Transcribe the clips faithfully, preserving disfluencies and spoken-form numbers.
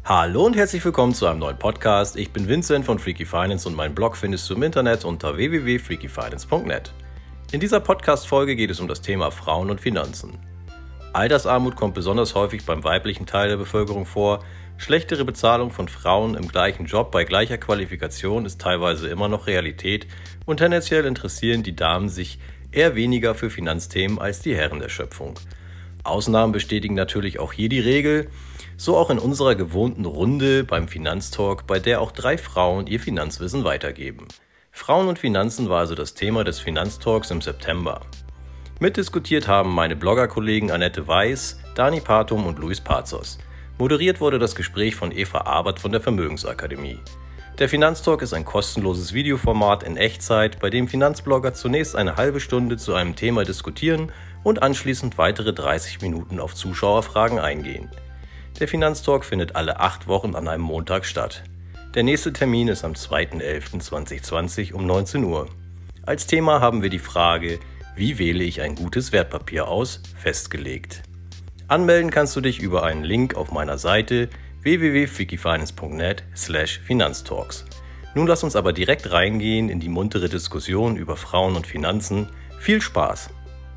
Hallo und herzlich willkommen zu einem neuen Podcast. Ich bin Vincent von Freaky Finance und meinen Blog findest du im Internet unter w w w punkt freaky finance punkt net. In dieser Podcast-Folge geht es um das Thema Frauen und Finanzen. Altersarmut kommt besonders häufig beim weiblichen Teil der Bevölkerung vor. Schlechtere Bezahlung von Frauen im gleichen Job bei gleicher Qualifikation ist teilweise immer noch Realität und tendenziell interessieren die Damen sich eher weniger für Finanzthemen als die Herren der Schöpfung. Ausnahmen bestätigen natürlich auch hier die Regel, so auch in unserer gewohnten Runde beim Finanztalk, bei der auch drei Frauen ihr Finanzwissen weitergeben. Frauen und Finanzen war also das Thema des Finanztalks im September. Mitdiskutiert haben meine Bloggerkollegen Annette Weiß, Dani Patum und Luis Pazos. Moderiert wurde das Gespräch von Eva Abert von der Vermögensakademie. Der Finanztalk ist ein kostenloses Videoformat in Echtzeit, bei dem Finanzblogger zunächst eine halbe Stunde zu einem Thema diskutieren und anschließend weitere dreißig Minuten auf Zuschauerfragen eingehen. Der Finanztalk findet alle acht Wochen an einem Montag statt. Der nächste Termin ist am zweiter elfter zweitausendzwanzig um neunzehn Uhr. Als Thema haben wir die Frage, wie wähle ich ein gutes Wertpapier aus, festgelegt. Anmelden kannst du dich über einen Link auf meiner Seite w w w punkt freaky finance punkt net slash finanztalks. Nun lass uns aber direkt reingehen in die muntere Diskussion über Frauen und Finanzen. Viel Spaß!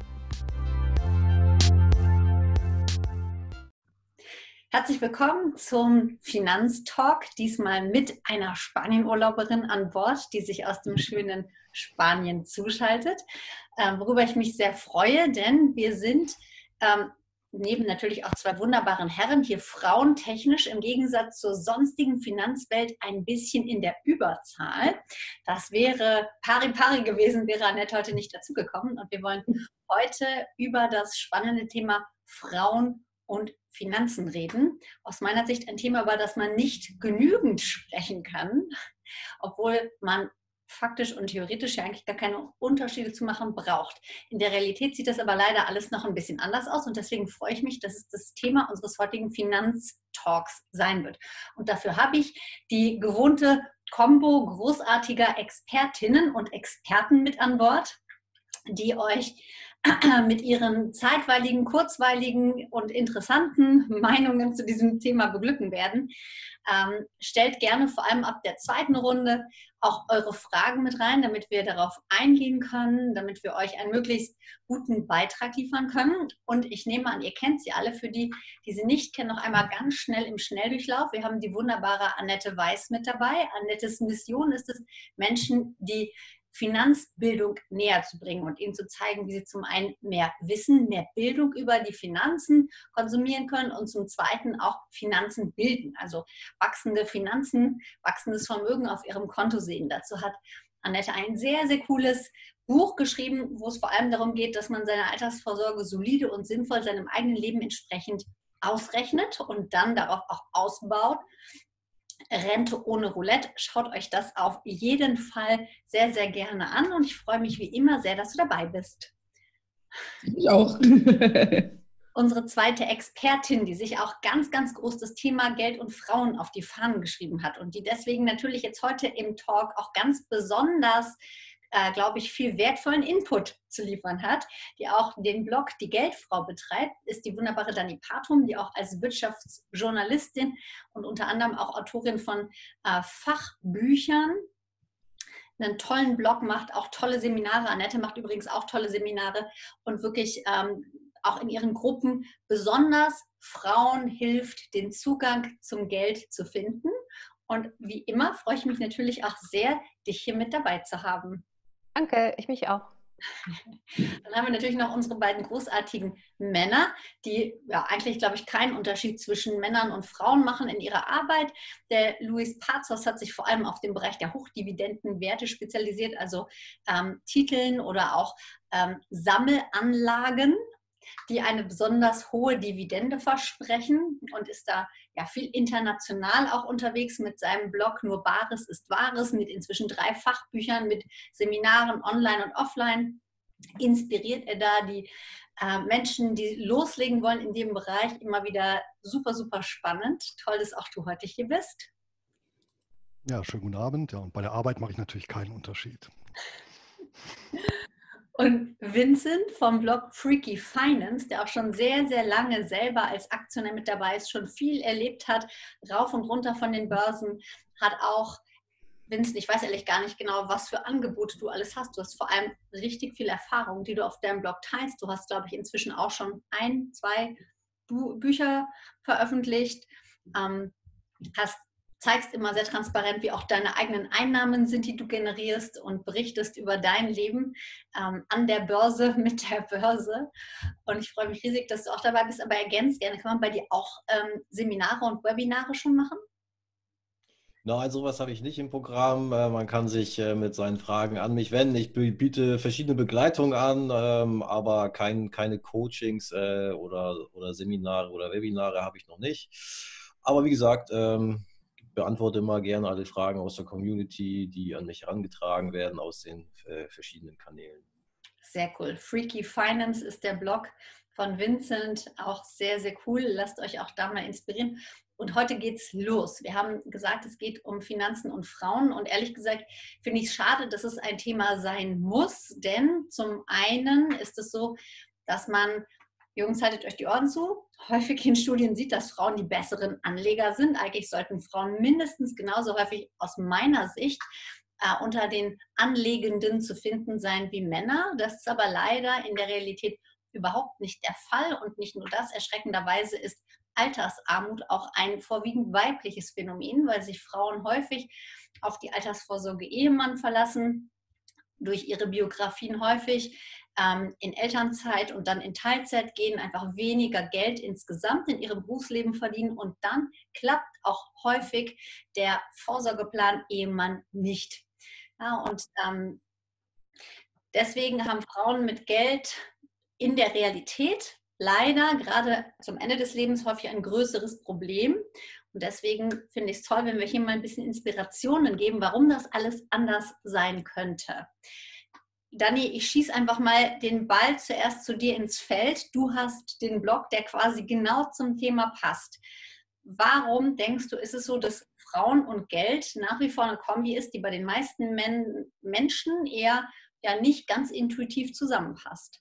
Herzlich willkommen zum Finanztalk, diesmal mit einer Spanienurlauberin an Bord, die sich aus dem schönen Spanien zuschaltet, äh, worüber ich mich sehr freue, denn wir sind ähm, neben natürlich auch zwei wunderbaren Herren hier frauentechnisch im Gegensatz zur sonstigen Finanzwelt ein bisschen in der Überzahl. Das wäre pari pari gewesen, wäre Annette heute nicht dazugekommen und wir wollen heute über das spannende Thema Frauen und Finanzen reden. Aus meiner Sicht ein Thema, über das man nicht genügend sprechen kann, obwohl man faktisch und theoretisch ja eigentlich gar keine Unterschiede zu machen braucht. In der Realität sieht das aber leider alles noch ein bisschen anders aus und deswegen freue ich mich, dass es das Thema unseres heutigen Finanztalks sein wird. Und dafür habe ich die gewohnte Kombo großartiger Expertinnen und Experten mit an Bord, die euch mit ihren zeitweiligen, kurzweiligen und interessanten Meinungen zu diesem Thema beglücken werden. Ähm, stellt gerne vor allem ab der zweiten Runde auch eure Fragen mit rein, damit wir darauf eingehen können, damit wir euch einen möglichst guten Beitrag liefern können. Und ich nehme an, ihr kennt sie alle. Für die, die sie nicht kennen, noch einmal ganz schnell im Schnelldurchlauf. Wir haben die wunderbare Annette Weiß mit dabei. Annettes Mission ist es, Menschen, die Finanzbildung näher zu bringen und ihnen zu zeigen, wie sie zum einen mehr Wissen, mehr Bildung über die Finanzen konsumieren können und zum zweiten auch Finanzen bilden, also wachsende Finanzen, wachsendes Vermögen auf ihrem Konto sehen. Dazu hat Annette ein sehr, sehr cooles Buch geschrieben, wo es vor allem darum geht, dass man seine Altersvorsorge solide und sinnvoll seinem eigenen Leben entsprechend ausrechnet und dann darauf auch ausbaut. Rente ohne Roulette. Schaut euch das auf jeden Fall sehr, sehr gerne an und ich freue mich wie immer sehr, dass du dabei bist. Ich auch. Unsere zweite Expertin, die sich auch ganz, ganz groß das Thema Geld und Frauen auf die Fahnen geschrieben hat und die deswegen natürlich jetzt heute im Talk auch ganz besonders Äh, glaube ich, viel wertvollen Input zu liefern hat, die auch den Blog Die Geldfrau betreibt, ist die wunderbare Dani Patum, die auch als Wirtschaftsjournalistin und unter anderem auch Autorin von äh, Fachbüchern einen tollen Blog macht, auch tolle Seminare. Annette macht übrigens auch tolle Seminare und wirklich ähm, auch in ihren Gruppen besonders Frauen hilft, den Zugang zum Geld zu finden. Und wie immer freue ich mich natürlich auch sehr, dich hier mit dabei zu haben. Danke, ich mich auch. Dann haben wir natürlich noch unsere beiden großartigen Männer, die ja eigentlich, glaube ich, keinen Unterschied zwischen Männern und Frauen machen in ihrer Arbeit. Der Luis Pazos hat sich vor allem auf den Bereich der Hochdividendenwerte spezialisiert, also ähm, Titeln oder auch ähm, Sammelanlagen, die eine besonders hohe Dividende versprechen und ist da ja viel international auch unterwegs mit seinem Blog Nur Bares ist Wahres, mit inzwischen drei Fachbüchern, mit Seminaren online und offline. Inspiriert er da die äh, Menschen, die loslegen wollen in dem Bereich, immer wieder super, super spannend. Toll, dass auch du heute hier bist. Ja, schönen guten Abend. Ja, und bei der Arbeit mache ich natürlich keinen Unterschied. Und Vincent vom Blog Freaky Finance, der auch schon sehr, sehr lange selber als Aktionär mit dabei ist, schon viel erlebt hat, rauf und runter von den Börsen, hat auch, Vincent, ich weiß ehrlich gar nicht genau, was für Angebote du alles hast. Du hast vor allem richtig viel Erfahrung, die du auf deinem Blog teilst. Du hast, glaube ich, inzwischen auch schon ein, zwei Bu- Bücher veröffentlicht, ähm, hast zeigst immer sehr transparent, wie auch deine eigenen Einnahmen sind, die du generierst und berichtest über dein Leben ähm, an der Börse, mit der Börse. Und ich freue mich riesig, dass du auch dabei bist, aber ergänzt gerne. Kann man bei dir auch ähm, Seminare und Webinare schon machen? Nein, sowas habe ich nicht im Programm. Äh, Man kann sich äh, mit seinen Fragen an mich wenden. Ich bie- biete verschiedene Begleitungen an, ähm, aber kein, keine Coachings äh, oder, oder Seminare oder Webinare habe ich noch nicht. Aber wie gesagt, ähm, beantworte immer gerne alle Fragen aus der Community, die an mich herangetragen werden aus den äh, verschiedenen Kanälen. Sehr cool. Freaky Finance ist der Blog von Vincent. Auch sehr, sehr cool. Lasst euch auch da mal inspirieren. Und heute geht's los. Wir haben gesagt, es geht um Finanzen und Frauen. Und ehrlich gesagt finde ich es schade, dass es ein Thema sein muss. Denn zum einen ist es so, dass man, Jungs, haltet euch die Ohren zu, häufig in Studien sieht, dass Frauen die besseren Anleger sind. Eigentlich sollten Frauen mindestens genauso häufig aus meiner Sicht äh, unter den Anlegenden zu finden sein wie Männer. Das ist aber leider in der Realität überhaupt nicht der Fall. Und nicht nur das, erschreckenderweise ist Altersarmut auch ein vorwiegend weibliches Phänomen, weil sich Frauen häufig auf die Altersvorsorge Ehemann verlassen, durch ihre Biografien häufig ähm, in Elternzeit und dann in Teilzeit gehen, einfach weniger Geld insgesamt in ihrem Berufsleben verdienen und dann klappt auch häufig der Vorsorgeplan Ehemann nicht. Ja, und ähm, deswegen haben Frauen mit Geld in der Realität leider gerade zum Ende des Lebens häufig ein größeres Problem. Und deswegen finde ich es toll, wenn wir hier mal ein bisschen Inspirationen geben, warum das alles anders sein könnte. Dani, ich schieße einfach mal den Ball zuerst zu dir ins Feld. Du hast den Blog, der quasi genau zum Thema passt. Warum denkst du, ist es so, dass Frauen und Geld nach wie vor eine Kombi ist, die bei den meisten Men Menschen eher ja nicht ganz intuitiv zusammenpasst?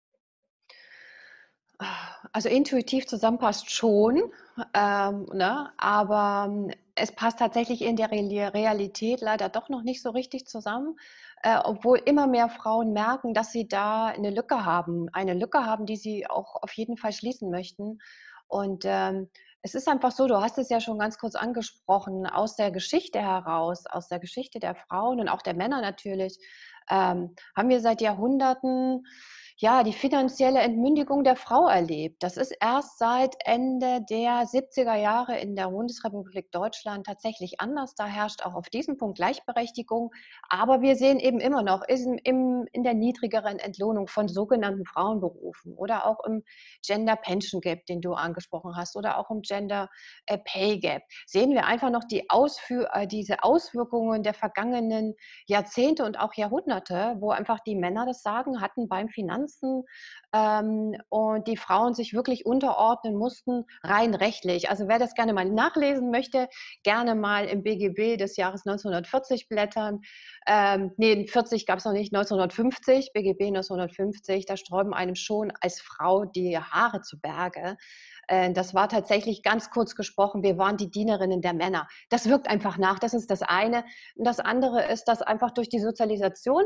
Also intuitiv zusammenpasst schon, ähm, ne? Aber ähm, es passt tatsächlich in der Real- Realität leider doch noch nicht so richtig zusammen, äh, obwohl immer mehr Frauen merken, dass sie da eine Lücke haben, eine Lücke haben, die sie auch auf jeden Fall schließen möchten. Und ähm, es ist einfach so, du hast es ja schon ganz kurz angesprochen, aus der Geschichte heraus, aus der Geschichte der Frauen und auch der Männer natürlich, ähm, haben wir seit Jahrhunderten ja, die finanzielle Entmündigung der Frau erlebt. Das ist erst seit Ende der siebziger Jahre in der Bundesrepublik Deutschland tatsächlich anders. Da herrscht auch auf diesem Punkt Gleichberechtigung. Aber wir sehen eben immer noch in, im, in der niedrigeren Entlohnung von sogenannten Frauenberufen oder auch im Gender Pension Gap, den du angesprochen hast, oder auch im Gender äh, Pay Gap, sehen wir einfach noch die Ausfü äh, diese Auswirkungen der vergangenen Jahrzehnte und auch Jahrhunderte, wo einfach die Männer das Sagen hatten beim Finanzen ähm, und die Frauen sich wirklich unterordnen mussten, rein rechtlich. Also wer das gerne mal nachlesen möchte, gerne mal im B G B des Jahres neunzehnhundertvierzig blättern. Ähm, nee, vierzig gab es noch nicht, neunzehnhundertfünfzig, B G B neunzehnhundertfünfzig, da sträuben einem schon als Frau die Haare zu Berge. Äh, Das war tatsächlich ganz kurz gesprochen, wir waren die Dienerinnen der Männer. Das wirkt einfach nach, das ist das eine. Und das andere ist, dass einfach durch die Sozialisation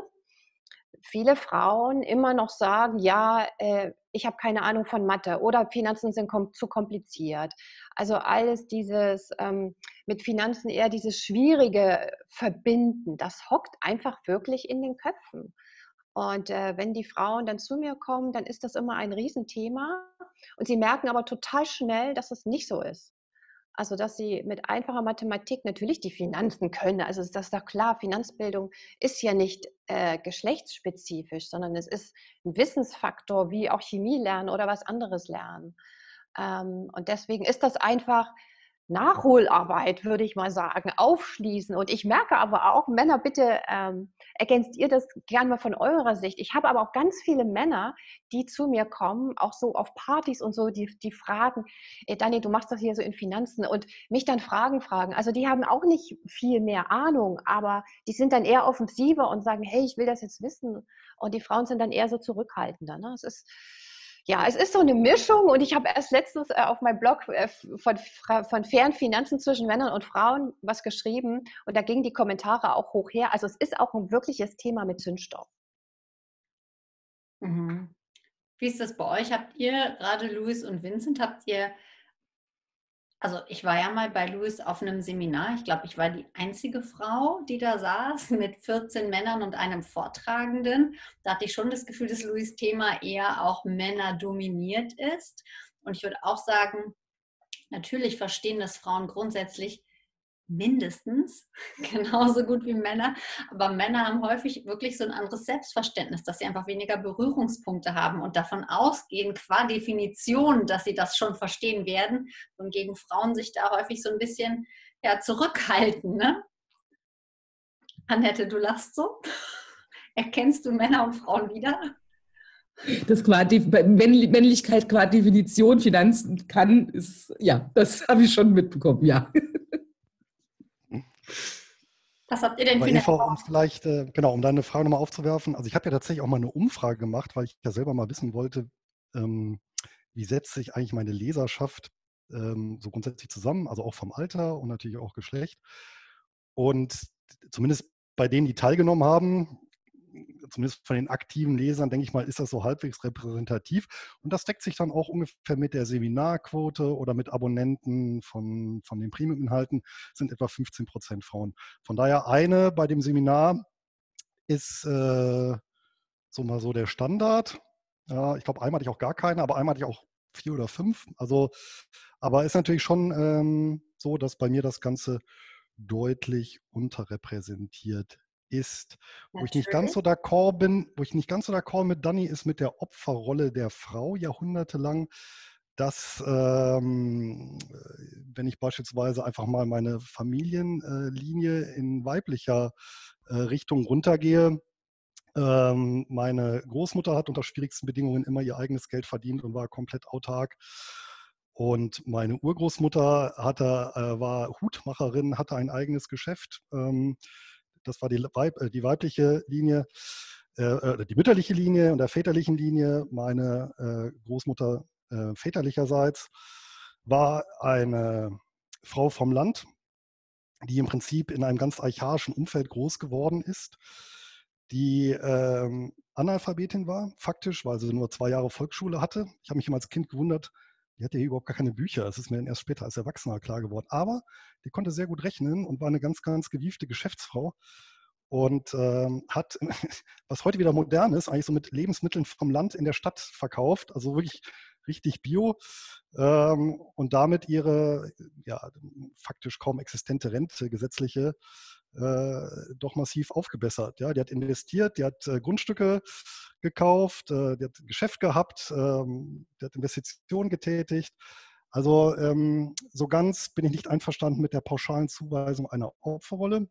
viele Frauen immer noch sagen, ja, äh, ich habe keine Ahnung von Mathe oder Finanzen sind kom zu kompliziert. Also alles dieses ähm, mit Finanzen eher dieses schwierige Verbinden, das hockt einfach wirklich in den Köpfen. Und äh, wenn die Frauen dann zu mir kommen, dann ist das immer ein Riesenthema. Und sie merken aber total schnell, dass es nicht so ist. Also, dass sie mit einfacher Mathematik natürlich die Finanzen können. Also, ist das doch klar, Finanzbildung ist ja nicht äh, geschlechtsspezifisch, sondern es ist ein Wissensfaktor, wie auch Chemie lernen oder was anderes lernen. Ähm, und deswegen ist das einfach Nachholarbeit, würde ich mal sagen, aufschließen. Und ich merke aber auch, Männer, bitte ähm, ergänzt ihr das gerne mal von eurer Sicht. Ich habe aber auch ganz viele Männer, die zu mir kommen, auch so auf Partys und so, die, die fragen, ey, Dani, du machst das hier so in Finanzen und mich dann Fragen fragen. Also die haben auch nicht viel mehr Ahnung, aber die sind dann eher offensiver und sagen, hey, ich will das jetzt wissen. Und die Frauen sind dann eher so zurückhaltender. Ne? Es ist Ja, es ist so eine Mischung und ich habe erst letztens äh, auf meinem Blog äh, von, von fairen Finanzen zwischen Männern und Frauen was geschrieben und da gingen die Kommentare auch hoch her. Also es ist auch ein wirkliches Thema mit Zündstoff. Mhm. Wie ist das bei euch? Habt ihr, gerade Louis und Vincent, habt ihr, also ich war ja mal bei Louis auf einem Seminar, ich glaube, ich war die einzige Frau, die da saß, mit vierzehn Männern und einem Vortragenden. Da hatte ich schon das Gefühl, dass Louis' Thema eher auch Männer dominiert ist. Und ich würde auch sagen, natürlich verstehen das Frauen grundsätzlich mindestens genauso gut wie Männer, aber Männer haben häufig wirklich so ein anderes Selbstverständnis, dass sie einfach weniger Berührungspunkte haben und davon ausgehen, qua Definition, dass sie das schon verstehen werden und gegen Frauen sich da häufig so ein bisschen ja, zurückhalten. Ne? Annette, du lachst so. Erkennst du Männer und Frauen wieder? Das qua Männlichkeit qua Definition Finanzen kann, ist, ja, das habe ich schon mitbekommen, ja. Was habt ihr denn Aber für eine Eva, um vielleicht, äh, genau, um deine Frage nochmal aufzuwerfen, also ich habe ja tatsächlich auch mal eine Umfrage gemacht, weil ich ja selber mal wissen wollte, ähm, wie setzt sich eigentlich meine Leserschaft ähm, so grundsätzlich zusammen, also auch vom Alter und natürlich auch Geschlecht. Und zumindest bei denen, die teilgenommen haben, zumindest von den aktiven Lesern, denke ich mal, ist das so halbwegs repräsentativ. Und das deckt sich dann auch ungefähr mit der Seminarquote oder mit Abonnenten von, von den Premium-Inhalten, sind etwa fünfzehn Prozent Frauen. Von daher eine bei dem Seminar ist äh, so mal so der Standard. Ja, ich glaube, einmal hatte ich auch gar keine, aber einmal hatte ich auch vier oder fünf. Also, aber ist natürlich schon ähm, so, dass bei mir das Ganze deutlich unterrepräsentiert ist. Wo ich nicht ganz Natürlich. so d'accord bin, wo ich nicht ganz so d'accord mit Dani ist mit der Opferrolle der Frau jahrhundertelang, dass ähm, wenn ich beispielsweise einfach mal meine Familienlinie in weiblicher äh, Richtung runtergehe, ähm, meine Großmutter hat unter schwierigsten Bedingungen immer ihr eigenes Geld verdient und war komplett autark. Und meine Urgroßmutter hatte, äh, war Hutmacherin, hatte ein eigenes Geschäft. Ähm, das war die, Weib, äh, die weibliche Linie, äh, äh, die mütterliche Linie und der väterlichen Linie. Meine äh, Großmutter äh, väterlicherseits war eine Frau vom Land, die im Prinzip in einem ganz archaischen Umfeld groß geworden ist, die ähm, Analphabetin war, faktisch, weil sie nur zwei Jahre Volksschule hatte. Ich habe mich immer als Kind gewundert, die hatte hier überhaupt gar keine Bücher. Das ist mir dann erst später als Erwachsener klar geworden. Aber die konnte sehr gut rechnen und war eine ganz, ganz gewiefte Geschäftsfrau und ähm, hat, was heute wieder modern ist, eigentlich so mit Lebensmitteln vom Land in der Stadt verkauft. Also wirklich richtig bio ähm, und damit ihre ja, faktisch kaum existente Rente, gesetzliche, äh, doch massiv aufgebessert. Ja, die hat investiert, die hat äh, Grundstücke gekauft, äh, die hat ein Geschäft gehabt, ähm, die hat Investitionen getätigt. Also ähm, so ganz bin ich nicht einverstanden mit der pauschalen Zuweisung einer Opferrolle.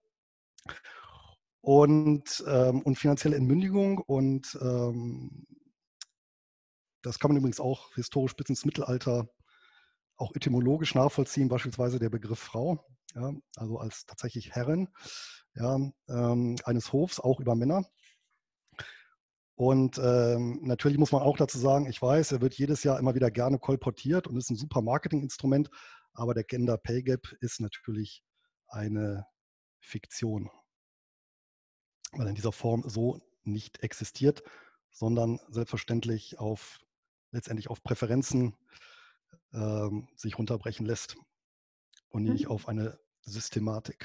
Und, ähm, und finanzielle Entmündigung und ähm, das kann man übrigens auch historisch bis ins Mittelalter auch etymologisch nachvollziehen, beispielsweise der Begriff Frau, ja, also als tatsächlich Herrin ja, ähm, eines Hofs, auch über Männer. Und ähm, natürlich muss man auch dazu sagen, ich weiß, er wird jedes Jahr immer wieder gerne kolportiert und ist ein super Marketinginstrument, aber der Gender Pay Gap ist natürlich eine Fiktion, weil er in dieser Form so nicht existiert, sondern selbstverständlich auf letztendlich auf Präferenzen ähm, sich runterbrechen lässt und nicht auf eine Systematik.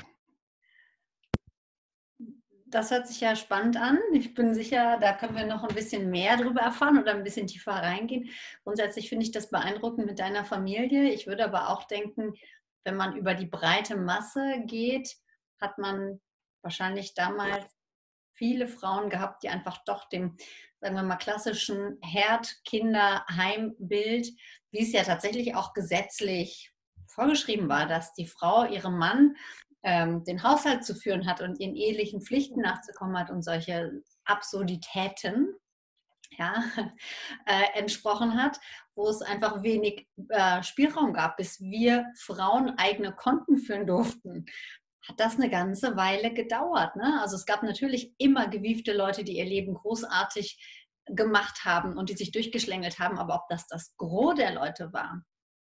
Das hört sich ja spannend an. Ich bin sicher, da können wir noch ein bisschen mehr darüber erfahren oder ein bisschen tiefer reingehen. Grundsätzlich finde ich das beeindruckend mit deiner Familie. Ich würde aber auch denken, wenn man über die breite Masse geht, hat man wahrscheinlich damals viele Frauen gehabt, die einfach doch dem, sagen wir mal, klassischen Herd-Kinder-Heimbild, wie es ja tatsächlich auch gesetzlich vorgeschrieben war, dass die Frau ihrem Mann ähm, den Haushalt zu führen hat und ihren ehelichen Pflichten nachzukommen hat und solche Absurditäten, ja, äh, entsprochen hat, wo es einfach wenig äh, Spielraum gab, bis wir Frauen eigene Konten führen durften, hat das eine ganze Weile gedauert. Ne? Also es gab natürlich immer gewiefte Leute, die ihr Leben großartig gemacht haben und die sich durchgeschlängelt haben, aber ob das das Gros der Leute war?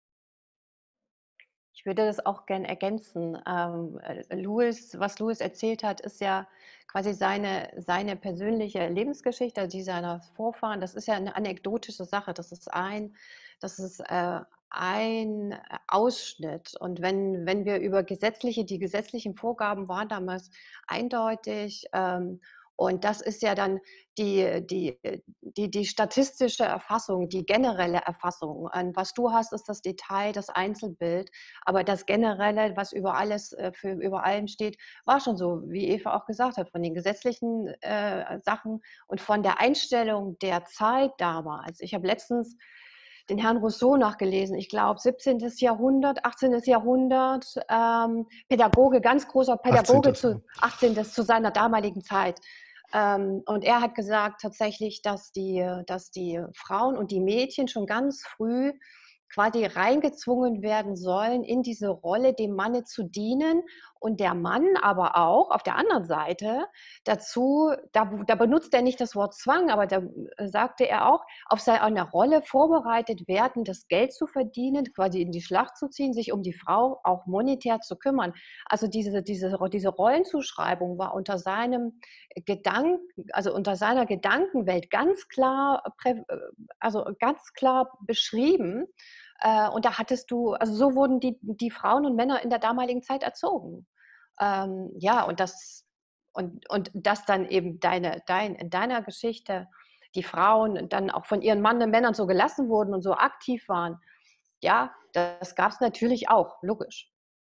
Ich würde das auch gern ergänzen. Ähm, Louis, was Louis erzählt hat, ist ja quasi seine, seine persönliche Lebensgeschichte, die seiner Vorfahren. Das ist ja eine anekdotische Sache. Das ist ein, das ist äh, ein Ausschnitt. Und wenn, wenn wir über gesetzliche, die gesetzlichen Vorgaben waren damals eindeutig. Ähm, und das ist ja dann die, die, die, die statistische Erfassung, die generelle Erfassung. Und was du hast, ist das Detail, das Einzelbild. Aber das Generelle, was über alles, für über allem steht, war schon so, wie Eva auch gesagt hat, von den gesetzlichen äh, Sachen und von der Einstellung der Zeit damals. Ich habe letztens den Herrn Rousseau nachgelesen, ich glaube siebzehnten. Jahrhundert, achtzehnten. Jahrhundert, ähm, Pädagoge, ganz großer Pädagoge zu achtzehnten. zu seiner damaligen Zeit. Ähm, und er hat gesagt tatsächlich, dass die, dass die Frauen und die Mädchen schon ganz früh quasi reingezwungen werden sollen, in diese Rolle dem Manne zu dienen und der Mann aber auch auf der anderen Seite dazu, da, da benutzt er nicht das Wort Zwang, aber da sagte er auch, auf seine Rolle vorbereitet werden, das Geld zu verdienen, quasi in die Schlacht zu ziehen, sich um die Frau auch monetär zu kümmern. Also diese, diese, diese Rollenzuschreibung war unter seinem Gedanken, also unter seiner Gedankenwelt ganz klar, also ganz klar beschrieben. Und da hattest du, also so wurden die, die Frauen und Männer in der damaligen Zeit erzogen. Ähm, ja, und das, und, und das dann eben deine, dein, in deiner Geschichte, die Frauen dann auch von ihren Mann und Männern so gelassen wurden und so aktiv waren. Ja, das gab es natürlich auch, logisch.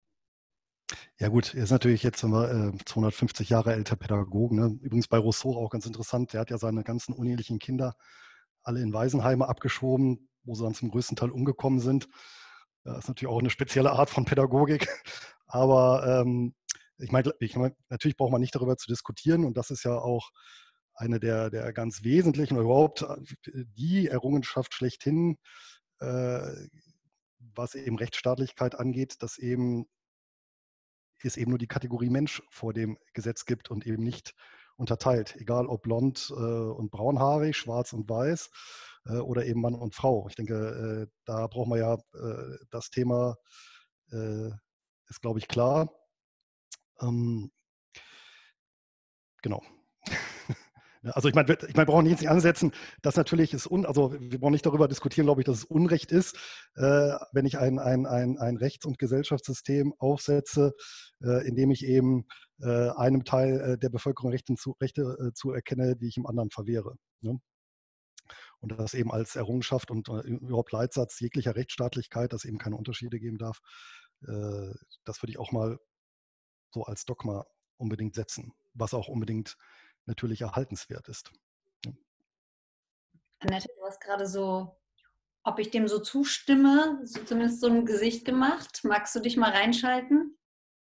Ja gut, er ist natürlich jetzt sind wir, äh, zweihundertfünfzig Jahre älter Pädagoge. Ne? Übrigens bei Rousseau auch ganz interessant, der hat ja seine ganzen unehelichen Kinder alle in Waisenheime abgeschoben, wo sie dann zum größten Teil umgekommen sind. Das ist natürlich auch eine spezielle Art von Pädagogik. Aber ähm, ich meine, ich mein, natürlich braucht man nicht darüber zu diskutieren. Und das ist ja auch eine der, der ganz wesentlichen, oder überhaupt die Errungenschaft schlechthin, äh, was eben Rechtsstaatlichkeit angeht, dass eben es eben nur die Kategorie Mensch vor dem Gesetz gibt und eben nicht unterteilt, egal ob blond äh, und braunhaarig, schwarz und weiß äh, oder eben Mann und Frau. Ich denke, äh, da brauchen wir ja äh, das Thema, äh, ist glaube ich klar. Ähm, genau. Also ich meine, ich meine, wir brauchen jetzt nicht ansetzen, dass natürlich ist, un, also wir brauchen nicht darüber diskutieren, glaube ich, dass es Unrecht ist, äh, wenn ich ein, ein, ein, ein Rechts- und Gesellschaftssystem aufsetze, äh, in dem ich eben äh, einem Teil äh, der Bevölkerung Rechte, zu, Rechte äh, zuerkenne, die ich im anderen verwehre. Ne? Und das eben als Errungenschaft und äh, überhaupt Leitsatz jeglicher Rechtsstaatlichkeit, dass es eben keine Unterschiede geben darf, äh, das würde ich auch mal so als Dogma unbedingt setzen, was auch unbedingt natürlich erhaltenswert ist. Annette, du hast gerade so, ob ich dem so zustimme, so zumindest so ein Gesicht gemacht. Magst du dich mal reinschalten?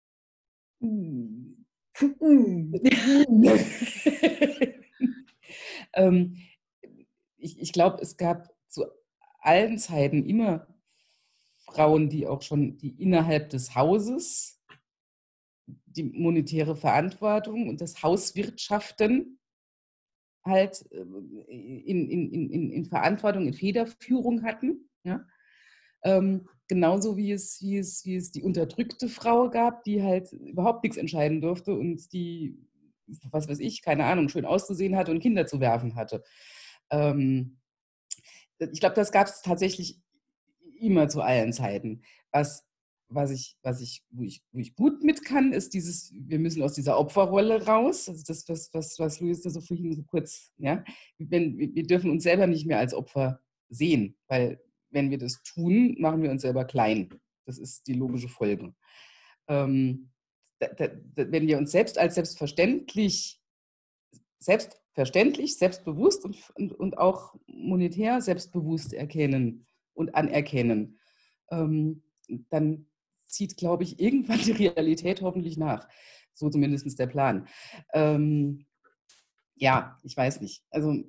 ähm, ich ich glaube, es gab zu allen Zeiten immer Frauen, die auch schon die innerhalb des Hauses die monetäre Verantwortung und das Hauswirtschaften halt in, in, in, in Verantwortung, in Federführung hatten. Ja? Ähm, genauso wie es, wie, es, wie es die unterdrückte Frau gab, die halt überhaupt nichts entscheiden durfte und die, was weiß ich, keine Ahnung, schön auszusehen hatte und Kinder zu werfen hatte. Ähm, ich glaube, das gab es tatsächlich immer zu allen Zeiten. Was Was ich, was ich, wo ich, wo ich gut mit kann, ist dieses, wir müssen aus dieser Opferrolle raus. Also das, was, was, was Louis da so vorhin so kurz, ja. Wenn, wir dürfen uns selber nicht mehr als Opfer sehen, weil wenn wir das tun, machen wir uns selber klein. Das ist die logische Folge. Ähm, da, da, wenn wir uns selbst als selbstverständlich, selbstverständlich, selbstbewusst und, und, und auch monetär selbstbewusst erkennen und anerkennen, ähm, dann zieht, glaube ich, irgendwann die Realität hoffentlich nach. So zumindest der Plan. Ähm, ja, ich weiß nicht. Also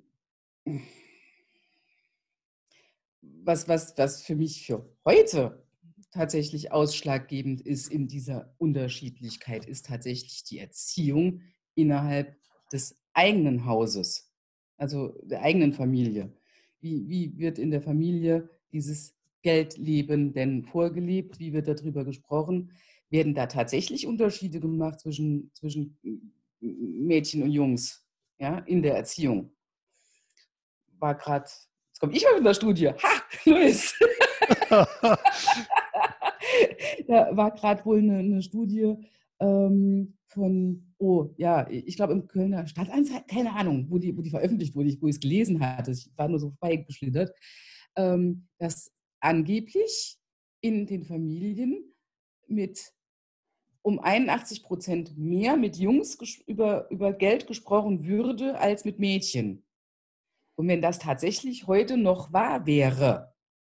was, was, was für mich für heute tatsächlich ausschlaggebend ist in dieser Unterschiedlichkeit, ist tatsächlich die Erziehung innerhalb des eigenen Hauses, also der eigenen Familie. Wie, wie wird in der Familie dieses Geldleben denn vorgelebt? Wie wird darüber gesprochen? Werden da tatsächlich Unterschiede gemacht zwischen, zwischen Mädchen und Jungs, ja, in der Erziehung? War gerade, jetzt komme ich mal mit einer Studie. Ha, Luis! Da war gerade wohl eine, eine Studie ähm, von, oh ja, ich glaube im Kölner Stadtanzeiger, keine Ahnung, wo die, wo die veröffentlicht wurde, wo ich es gelesen hatte, ich war nur so vorbeigeschlittert, ähm, dass angeblich in den Familien mit um einundachtzig Prozent mehr mit Jungs über, über Geld gesprochen würde als mit Mädchen. Und wenn das tatsächlich heute noch wahr wäre,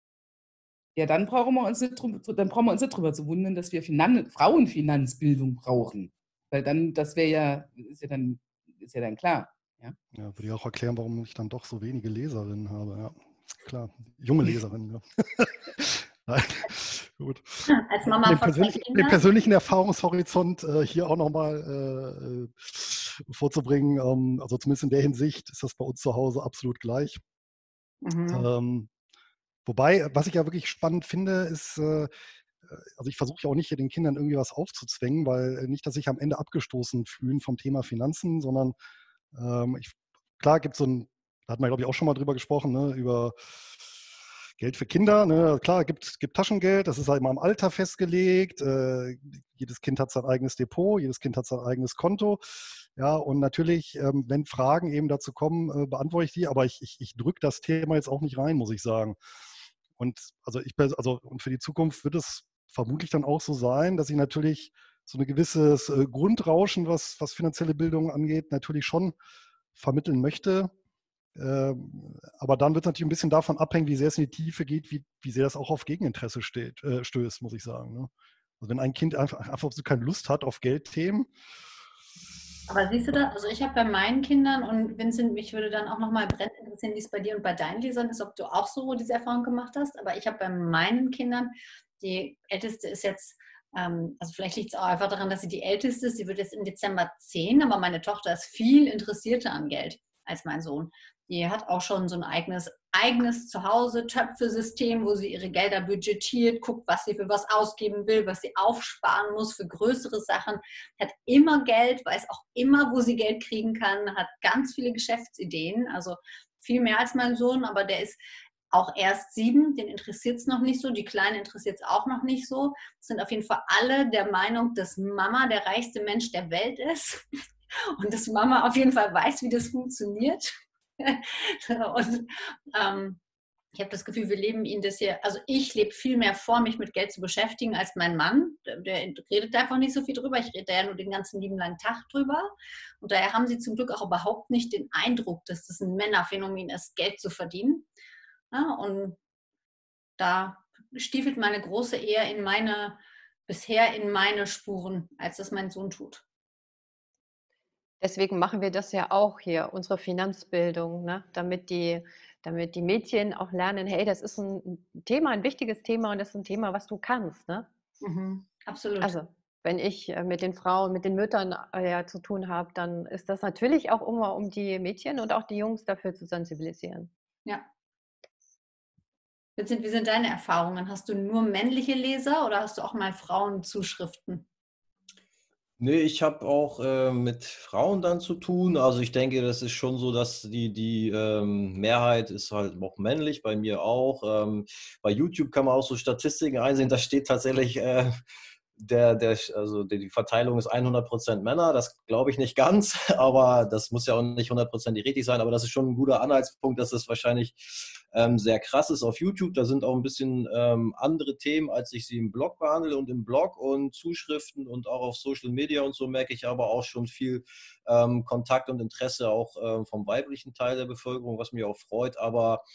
ja, dann brauchen wir uns nicht drüber, dann brauchen wir uns nicht drüber zu wundern, dass wir Finan- Frauenfinanzbildung brauchen. Weil dann, das wäre ja, ist ja dann, ist ja dann klar. Ja? Ja, würde ich auch erklären, warum ich dann doch so wenige Leserinnen habe. Ja, klar, junge Leserinnen. Ja. Nein, gut. Als Mama Den, von zwei persönlich, den Kindern. persönlichen Erfahrungshorizont äh, hier auch nochmal äh, vorzubringen. Ähm, also zumindest in der Hinsicht ist das bei uns zu Hause absolut gleich. Mhm. Ähm, wobei, was ich ja wirklich spannend finde, ist, äh, also ich versuche ja auch nicht hier den Kindern irgendwie was aufzuzwängen, weil nicht, dass sich am Ende abgestoßen fühlen vom Thema Finanzen, sondern ähm, ich, klar gibt es so ein, da hat man glaube ich auch schon mal drüber gesprochen, ne, über Geld für Kinder. Ne, klar, es gibt, gibt Taschengeld, das ist halt immer am Alter festgelegt. Äh, jedes Kind hat sein eigenes Depot, jedes Kind hat sein eigenes Konto. Ja, und natürlich, ähm, wenn Fragen eben dazu kommen, äh, beantworte ich die, aber ich, ich, ich drücke das Thema jetzt auch nicht rein, muss ich sagen. Und also ich also und für die Zukunft wird es vermutlich dann auch so sein, dass ich natürlich so ein gewisses äh, Grundrauschen, was, was finanzielle Bildung angeht, natürlich schon vermitteln möchte. Ähm, aber dann wird es natürlich ein bisschen davon abhängen, wie sehr es in die Tiefe geht, wie, wie sehr das auch auf Gegeninteresse steht, äh, stößt, muss ich sagen. Ne? Also wenn ein Kind einfach, einfach so keine Lust hat auf Geldthemen. Aber siehst du da, also ich habe bei meinen Kindern und Vincent, mich würde dann auch nochmal brennend interessieren, wie es bei dir und bei deinen Lesern ist, ob du auch so diese Erfahrung gemacht hast. Aber ich habe bei meinen Kindern, die älteste ist jetzt, ähm, also vielleicht liegt es auch einfach daran, dass sie die älteste ist, sie wird jetzt im Dezember zehn, aber meine Tochter ist viel interessierter an Geld als mein Sohn. Die hat auch schon so ein eigenes, eigenes Zuhause, Töpfesystem, wo sie ihre Gelder budgetiert, guckt, was sie für was ausgeben will, was sie aufsparen muss für größere Sachen, hat immer Geld, weiß auch immer, wo sie Geld kriegen kann, hat ganz viele Geschäftsideen, also viel mehr als mein Sohn, aber der ist auch erst sieben, den interessiert es noch nicht so, die Kleine interessiert es auch noch nicht so. Es sind auf jeden Fall alle der Meinung, dass Mama der reichste Mensch der Welt ist und dass Mama auf jeden Fall weiß, wie das funktioniert. Und ähm, ich habe das Gefühl, wir leben ihnen das hier, also ich lebe viel mehr vor, mich mit Geld zu beschäftigen, als mein Mann. Der, der redet einfach nicht so viel drüber. Ich rede da ja nur den ganzen lieben langen Tag drüber. Und daher haben sie zum Glück auch überhaupt nicht den Eindruck, dass das ein Männerphänomen ist, Geld zu verdienen. Ja, und da stiefelt meine Große eher in meine, bisher in meine Spuren, als das mein Sohn tut. Deswegen machen wir das ja auch hier, unsere Finanzbildung, ne? Damit die, damit die Mädchen auch lernen, hey, das ist ein Thema, ein wichtiges Thema und das ist ein Thema, was du kannst. Ne? Mhm, absolut. Also, wenn ich äh, mit den Frauen, mit den Müttern äh, ja, zu tun habe, dann ist das natürlich auch immer, um die Mädchen und auch die Jungs dafür zu sensibilisieren. Ja. Vincent, wie sind deine Erfahrungen? Hast du nur männliche Leser oder hast du auch mal Frauenzuschriften? Nee, ich habe auch äh, mit Frauen dann zu tun. Also ich denke, das ist schon so, dass die, die ähm, Mehrheit ist halt auch männlich, bei mir auch. Ähm, bei YouTube kann man auch so Statistiken einsehen, da steht tatsächlich, äh, der, der, also die Verteilung ist hundert Prozent Männer. Das glaube ich nicht ganz, aber das muss ja auch nicht hundertprozentig richtig sein. Aber das ist schon ein guter Anhaltspunkt, dass das wahrscheinlich ähm, sehr krass ist auf YouTube. Da sind auch ein bisschen ähm, andere Themen, als ich sie im Blog behandle. Und im Blog und Zuschriften und auch auf Social Media und so merke ich aber auch schon viel ähm, Kontakt und Interesse auch ähm, vom weiblichen Teil der Bevölkerung, was mich auch freut. Aber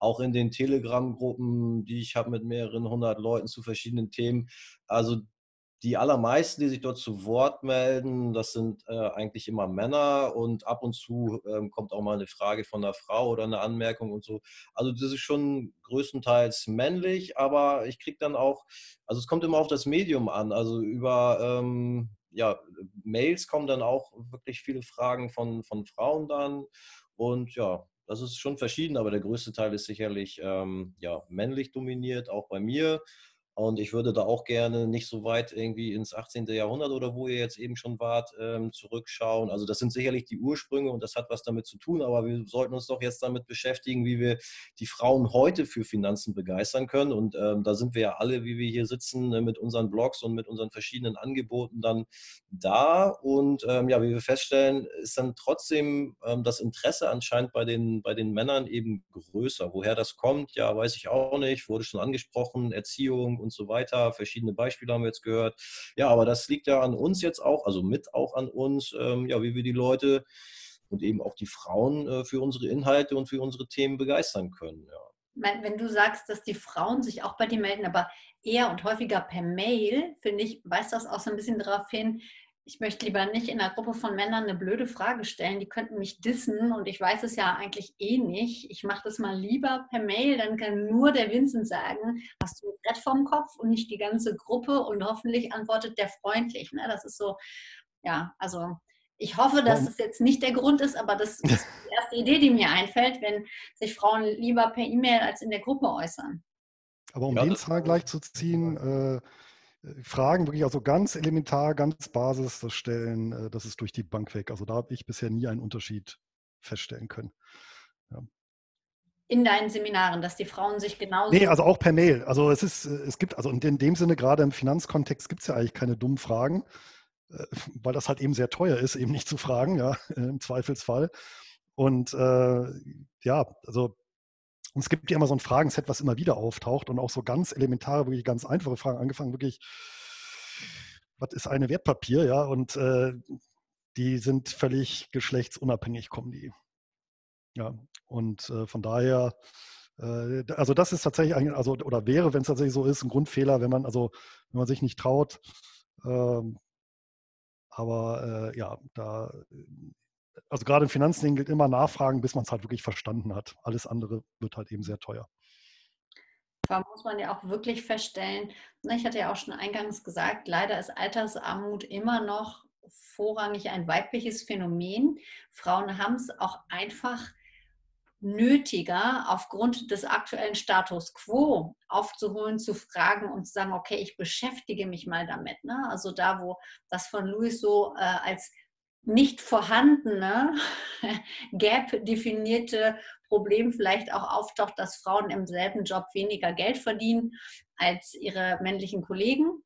auch in den Telegram-Gruppen, die ich habe mit mehreren hundert Leuten zu verschiedenen Themen. Also die allermeisten, die sich dort zu Wort melden, das sind äh, eigentlich immer Männer und ab und zu ähm, kommt auch mal eine Frage von einer Frau oder eine Anmerkung und so. Also das ist schon größtenteils männlich, aber ich kriege dann auch, also es kommt immer auf das Medium an. Also über ähm, ja, Mails kommen dann auch wirklich viele Fragen von, von Frauen dann und ja, das ist schon verschieden, aber der größte Teil ist sicherlich ähm, ja, männlich dominiert, auch bei mir. Und ich würde da auch gerne nicht so weit irgendwie ins achtzehnten. Jahrhundert oder wo ihr jetzt eben schon wart, ähm, zurückschauen. Also das sind sicherlich die Ursprünge und das hat was damit zu tun, aber wir sollten uns doch jetzt damit beschäftigen, wie wir die Frauen heute für Finanzen begeistern können. Und ähm, da sind wir ja alle, wie wir hier sitzen, äh, mit unseren Blogs und mit unseren verschiedenen Angeboten dann da. Und ähm, ja, wie wir feststellen, ist dann trotzdem ähm, das Interesse anscheinend bei den, bei den Männern eben größer. Woher das kommt, ja, weiß ich auch nicht. Wurde schon angesprochen, Erziehung und so weiter. Verschiedene Beispiele haben wir jetzt gehört. Ja, aber das liegt ja an uns jetzt auch, also mit auch an uns, ähm, ja, wie wir die Leute und eben auch die Frauen äh, für unsere Inhalte und für unsere Themen begeistern können. Ja. Wenn du sagst, dass die Frauen sich auch bei dir melden, aber eher und häufiger per Mail, finde ich, weist das auch so ein bisschen darauf hin, ich möchte lieber nicht in einer Gruppe von Männern eine blöde Frage stellen, die könnten mich dissen und ich weiß es ja eigentlich eh nicht. Ich mache das mal lieber per Mail, dann kann nur der Vincent sagen, hast du ein Brett vorm Kopf und nicht die ganze Gruppe und hoffentlich antwortet der freundlich. Ne? Das ist so, ja, also ich hoffe, dass das jetzt nicht der Grund ist, aber das ist die erste Idee, die mir einfällt, wenn sich Frauen lieber per E-Mail als in der Gruppe äußern. Aber um Ja, den das- Vergleich zu ziehen, äh, Fragen wirklich also ganz elementar, ganz Basis, das Stellen, äh, das ist durch die Bank weg. Also da habe ich bisher nie einen Unterschied feststellen können. Ja. In deinen Seminaren, dass die Frauen sich genauso... Nee, also auch per Mail. Also es ist, äh, es gibt, also in dem Sinne, gerade im Finanzkontext gibt es ja eigentlich keine dummen Fragen, äh, weil das halt eben sehr teuer ist, eben nicht zu fragen, ja, im Zweifelsfall. Und äh, ja, also und es gibt ja immer so ein Fragenset, was immer wieder auftaucht und auch so ganz elementare, wirklich ganz einfache Fragen, angefangen wirklich, was ist eine Wertpapier, ja, und äh, die sind völlig geschlechtsunabhängig, kommen die. Ja, und äh, von daher, äh, also das ist tatsächlich, ein, also oder wäre, wenn es tatsächlich so ist, ein Grundfehler, wenn man also, wenn man sich nicht traut. Ähm, aber äh, ja, da, also gerade in Finanzdingen gilt immer nachfragen, bis man es halt wirklich verstanden hat. Alles andere wird halt eben sehr teuer. Da muss man ja auch wirklich feststellen, ne, ich hatte ja auch schon eingangs gesagt, leider ist Altersarmut immer noch vorrangig ein weibliches Phänomen. Frauen haben es auch einfach nötiger, aufgrund des aktuellen Status quo aufzuholen, zu fragen und zu sagen, okay, ich beschäftige mich mal damit. Ne? Also da, wo das von Louis so äh, als nicht vorhandene Gap definierte Problem vielleicht auch auftaucht, dass Frauen im selben Job weniger Geld verdienen als ihre männlichen Kollegen.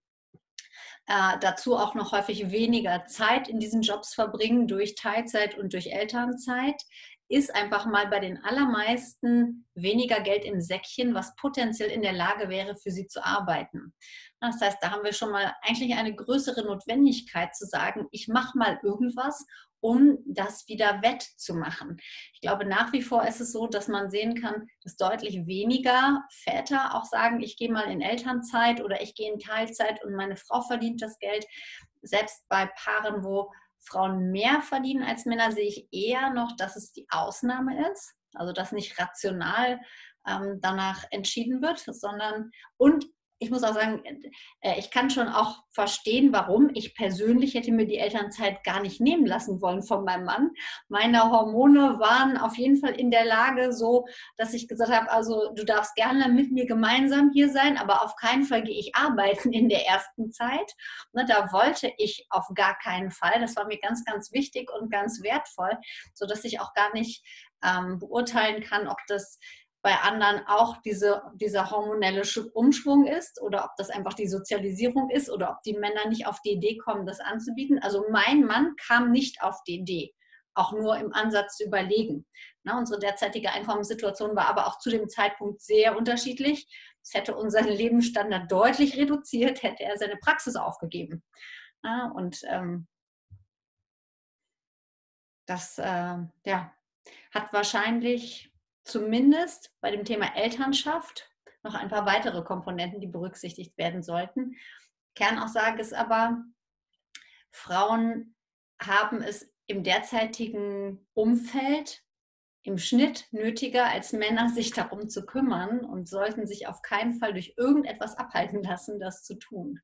Äh, dazu auch noch häufig weniger Zeit in diesen Jobs verbringen durch Teilzeit und durch Elternzeit, ist einfach mal bei den allermeisten weniger Geld im Säckchen, was potenziell in der Lage wäre, für sie zu arbeiten. Das heißt, da haben wir schon mal eigentlich eine größere Notwendigkeit zu sagen, ich mache mal irgendwas, um das wieder wettzumachen. Ich glaube, nach wie vor ist es so, dass man sehen kann, dass deutlich weniger Väter auch sagen, ich gehe mal in Elternzeit oder ich gehe in Teilzeit und meine Frau verdient das Geld. Selbst bei Paaren, wo Frauen mehr verdienen als Männer, sehe ich eher noch, dass es die Ausnahme ist. Also dass nicht rational ähm, danach entschieden wird, sondern und ich muss auch sagen, äh, ich kann schon auch verstehen, warum. Ich persönlich hätte mir die Elternzeit gar nicht nehmen lassen wollen von meinem Mann. Meine Hormone waren auf jeden Fall in der Lage so, dass ich gesagt habe, also du darfst gerne mit mir gemeinsam hier sein, aber auf keinen Fall gehe ich arbeiten in der ersten Zeit. Ne, da wollte ich auf gar keinen Fall. Das war mir ganz, ganz wichtig und ganz wertvoll, sodass ich auch gar nicht ähm, beurteilen kann, ob das bei anderen auch diese, dieser hormonelle Umschwung ist oder ob das einfach die Sozialisierung ist oder ob die Männer nicht auf die Idee kommen, das anzubieten. Also mein Mann kam nicht auf die Idee, auch nur im Ansatz zu überlegen. Na, unsere derzeitige Einkommenssituation war aber auch zu dem Zeitpunkt sehr unterschiedlich. Es hätte unseren Lebensstandard deutlich reduziert, hätte er seine Praxis aufgegeben. Na, und ähm, das äh, ja, hat wahrscheinlich zumindest bei dem Thema Elternschaft noch ein paar weitere Komponenten, die berücksichtigt werden sollten. Kernaussage ist aber, Frauen haben es im derzeitigen Umfeld im Schnitt nötiger als Männer, sich darum zu kümmern und sollten sich auf keinen Fall durch irgendetwas abhalten lassen, das zu tun.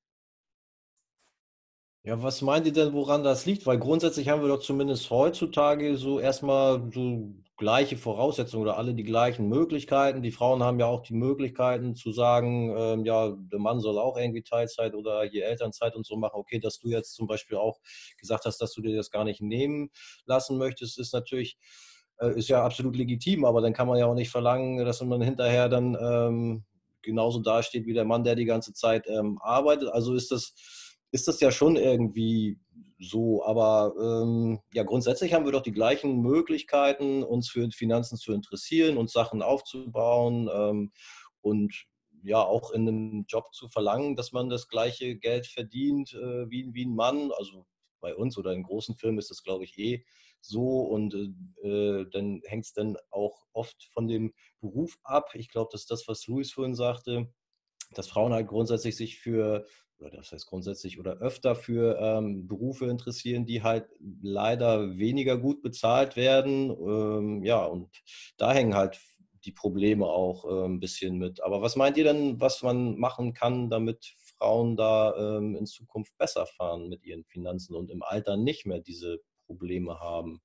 Ja, was meint ihr denn, woran das liegt? Weil grundsätzlich haben wir doch zumindest heutzutage so erstmal so gleiche Voraussetzungen oder alle die gleichen Möglichkeiten. Die Frauen haben ja auch die Möglichkeiten zu sagen, ähm, ja, der Mann soll auch irgendwie Teilzeit oder hier Elternzeit und so machen. Okay, dass du jetzt zum Beispiel auch gesagt hast, dass du dir das gar nicht nehmen lassen möchtest, ist natürlich, äh, ist ja absolut legitim, aber dann kann man ja auch nicht verlangen, dass man hinterher dann ähm, genauso dasteht wie der Mann, der die ganze Zeit ähm, arbeitet. Also ist das ist das ja schon irgendwie so. Aber ähm, ja, grundsätzlich haben wir doch die gleichen Möglichkeiten, uns für Finanzen zu interessieren und Sachen aufzubauen ähm, und ja auch in einem Job zu verlangen, dass man das gleiche Geld verdient äh, wie, wie ein Mann. Also bei uns oder in großen Firmen ist das, glaube ich, eh so. Und äh, dann hängt es dann auch oft von dem Beruf ab. Ich glaube, das ist das, was Luis vorhin sagte, dass Frauen halt grundsätzlich sich für, oder das heißt grundsätzlich oder öfter für ähm, Berufe interessieren, die halt leider weniger gut bezahlt werden. Ähm, ja, und da hängen halt die Probleme auch äh, ein bisschen mit. Aber was meint ihr denn, was man machen kann, damit Frauen da ähm, in Zukunft besser fahren mit ihren Finanzen und im Alter nicht mehr diese Probleme haben?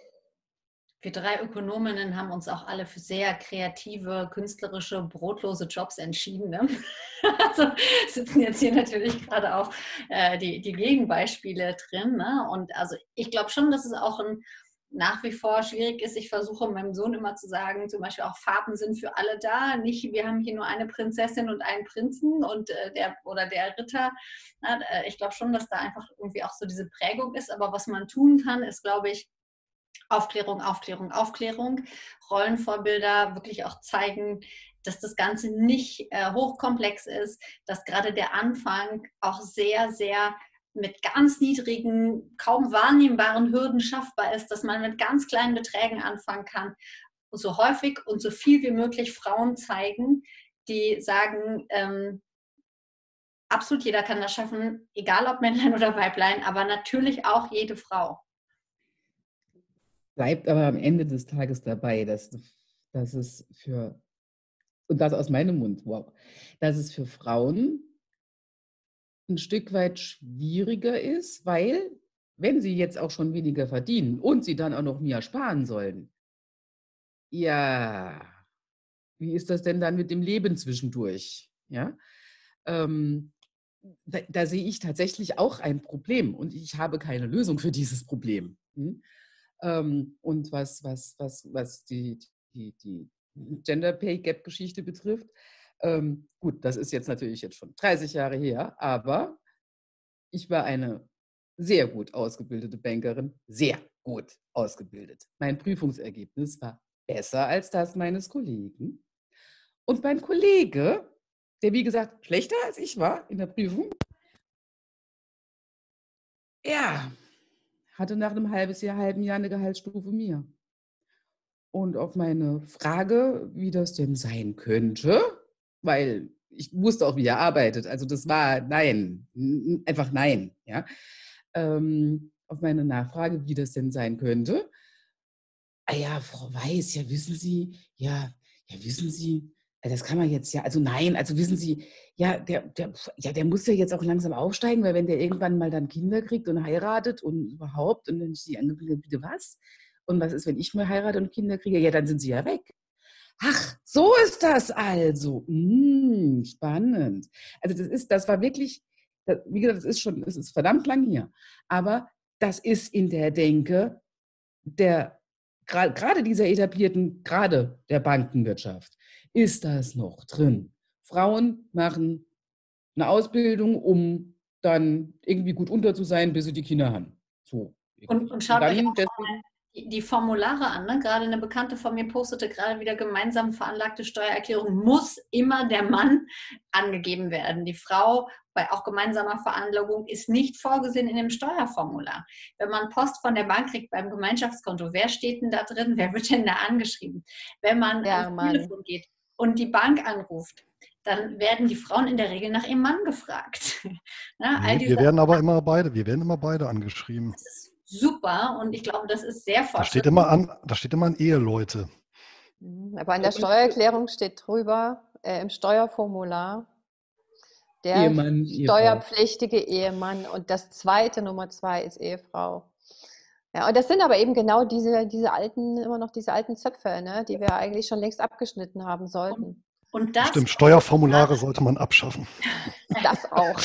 Wir drei Ökonominnen haben uns auch alle für sehr kreative, künstlerische, brotlose Jobs entschieden. Ne? Also sitzen jetzt hier natürlich gerade auch äh, die, die Gegenbeispiele drin. Ne? Und also ich glaube schon, dass es auch ein, nach wie vor schwierig ist. Ich versuche meinem Sohn immer zu sagen, zum Beispiel auch Farben sind für alle da. Nicht, wir haben hier nur eine Prinzessin und einen Prinzen und äh, der oder der Ritter. Na, äh, ich glaube schon, dass da einfach irgendwie auch so diese Prägung ist. Aber was man tun kann, ist, glaube ich, Aufklärung, Aufklärung, Aufklärung, Rollenvorbilder wirklich auch zeigen, dass das Ganze nicht äh, hochkomplex ist, dass gerade der Anfang auch sehr, sehr mit ganz niedrigen, kaum wahrnehmbaren Hürden schaffbar ist, dass man mit ganz kleinen Beträgen anfangen kann. Und so häufig und so viel wie möglich Frauen zeigen, die sagen, ähm, absolut jeder kann das schaffen, egal ob Männlein oder Weiblein, aber natürlich auch jede Frau. Bleibt aber am Ende des Tages dabei, dass, dass es für, und das aus meinem Mund, wow, dass es für Frauen ein Stück weit schwieriger ist, weil, wenn sie jetzt auch schon weniger verdienen und sie dann auch noch mehr sparen sollen, ja, wie ist das denn dann mit dem Leben zwischendurch? Ja, ähm, da, da sehe ich tatsächlich auch ein Problem und ich habe keine Lösung für dieses Problem. Hm? Ähm, und was, was, was, was die, die, die Gender Pay Gap Geschichte betrifft, ähm, gut, das ist jetzt natürlich jetzt schon dreißig Jahre her, aber ich war eine sehr gut ausgebildete Bankerin, sehr gut ausgebildet. Mein Prüfungsergebnis war besser als das meines Kollegen. Und mein Kollege, der wie gesagt schlechter als ich war in der Prüfung, ja, hatte nach einem halbes Jahr, halben Jahr eine Gehaltsstufe mehr. Und auf meine Frage, wie das denn sein könnte, weil ich wusste auch, wie er arbeitet, also das war nein, einfach nein. Ja. Ähm, auf meine Nachfrage, wie das denn sein könnte, ah ja, Frau Weiß, ja wissen Sie, ja, ja wissen Sie, das kann man jetzt ja, also nein, also wissen Sie, ja der, der, ja, der muss ja jetzt auch langsam aufsteigen, weil wenn der irgendwann mal dann Kinder kriegt und heiratet und überhaupt, und dann ist die angefangen, bitte was? Und was ist, wenn ich mal heirate und Kinder kriege? Ja, dann sind sie ja weg. Ach, so ist das also. Hm, spannend. Also das ist, das war wirklich, das, wie gesagt, das ist schon, es ist verdammt lang hier. Aber das ist in der Denke der, gerade dieser etablierten, gerade der Bankenwirtschaft, ist das noch drin. Frauen machen eine Ausbildung, um dann irgendwie gut unter zu sein, bis sie die Kinder haben. So. Und, und schaut, und euch dann auch deswegen, die, die Formulare an. Ne? Gerade eine Bekannte von mir postete gerade wieder, gemeinsam veranlagte Steuererklärung muss immer der Mann angegeben werden. Die Frau bei auch gemeinsamer Veranlagung ist nicht vorgesehen in dem Steuerformular. Wenn man Post von der Bank kriegt beim Gemeinschaftskonto, wer steht denn da drin? Wer wird denn da angeschrieben? Wenn man Ja, ans Mann. Telefon geht und die Bank anruft, dann werden die Frauen in der Regel nach ihrem Mann gefragt. Na, all Nee, diese wir werden aber immer beide, wir werden immer beide angeschrieben. Das ist super und ich glaube, das ist sehr Da steht immer an, da steht immer an Eheleute. Mhm, aber in der Steuererklärung steht drüber, äh, im Steuerformular, der Ehemann, Ehefrau. steuerpflichtige Ehemann und das zweite, Nummer zwei, ist Ehefrau. Ja, und das sind aber eben genau diese, diese alten, immer noch diese alten Zöpfe, ne, die wir eigentlich schon längst abgeschnitten haben sollten. Und das Stimmt, Steuerformulare sollte man abschaffen. Das auch.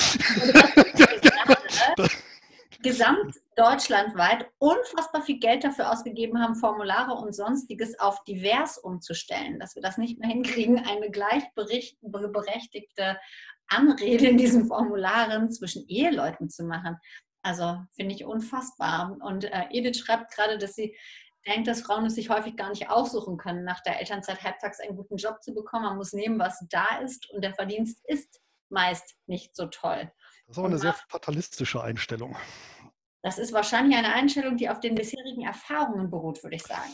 gesamt deutschlandweit unfassbar viel Geld dafür ausgegeben haben, Formulare und Sonstiges auf divers umzustellen, dass wir das nicht mehr hinkriegen, eine gleichberechtigte Anrede in diesen Formularen zwischen Eheleuten zu machen. Also finde ich unfassbar. Und äh, Edith schreibt gerade, dass sie denkt, dass Frauen es sich häufig gar nicht aussuchen können, nach der Elternzeit halbtags einen guten Job zu bekommen. Man muss nehmen, was da ist und der Verdienst ist meist nicht so toll. Das ist aber eine sehr fatalistische Einstellung. Das ist wahrscheinlich eine Einstellung, die auf den bisherigen Erfahrungen beruht, würde ich sagen.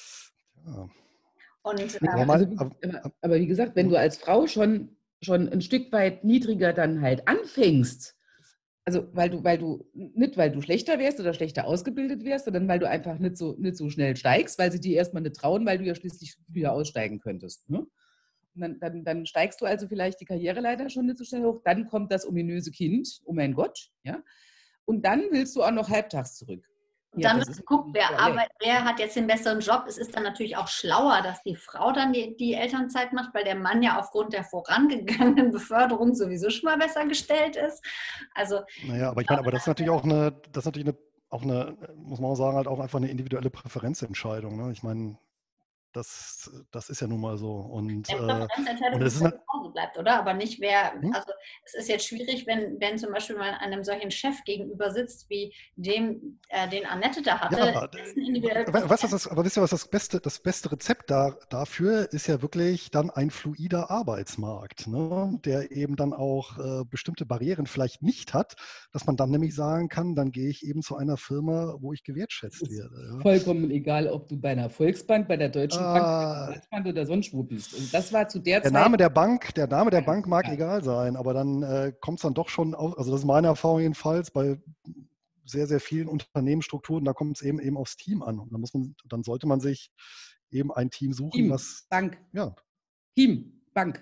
Ja. Und, Ja, äh, Aber mal- also, aber, aber wie gesagt, wenn du als Frau schon, schon ein Stück weit niedriger dann halt anfängst, also weil du, weil du, nicht weil du schlechter wärst oder schlechter ausgebildet wärst, sondern weil du einfach nicht so, nicht so schnell steigst, weil sie dir erstmal nicht trauen, weil du ja schließlich früher aussteigen könntest. Ne? Und dann, dann, dann steigst du also vielleicht die Karriereleiter schon nicht so schnell hoch, dann kommt das ominöse Kind, oh mein Gott, ja. Und dann willst du auch noch halbtags zurück. Ja, dann das wird ist geguckt, wer, natürlich arbeitet, wer hat jetzt den besseren Job. Es ist dann natürlich auch schlauer, dass die Frau dann die, die Elternzeit macht, weil der Mann ja aufgrund der vorangegangenen Beförderung sowieso schon mal besser gestellt ist. Also, Naja, aber ich meine, aber das ist natürlich auch eine, das ist natürlich eine, auch eine, muss man auch sagen, halt auch einfach eine individuelle Präferenzentscheidung. Ne? Ich meine, das, das ist ja nun mal so. Und, der äh, Präferenzentscheidung und ist, es ist wer eine, zu Hause bleibt, oder? Aber nicht wer, hm? also es ist jetzt schwierig, wenn, wenn zum Beispiel mal einem solchen Chef gegenüber sitzt, wie dem, äh, den Annette da hatte. Ja, Dessen individuelle we- weißt du, das, aber wisst ihr, was das beste, das beste Rezept da, dafür ist ja wirklich dann ein fluider Arbeitsmarkt, ne? Der eben dann auch äh, bestimmte Barrieren vielleicht nicht hat, dass man dann nämlich sagen kann, dann gehe ich eben zu einer Firma, wo ich gewertschätzt ist werde. Ja? vollkommen egal, ob du bei einer Volksbank, bei der Deutschen Bank, bei der Ah, Commerzbank oder sonst wo bist. Also das war zu der Der Zeit. Name der Bank, der Name der Bank mag Ja. egal sein, aber dann äh, kommt es dann doch schon auf, also das ist meine Erfahrung jedenfalls, bei sehr, sehr vielen Unternehmensstrukturen, da kommt es eben eben aufs Team an. Und dann muss man, dann sollte man sich eben ein Team suchen, Team, was Bank, ja, Team, Bank.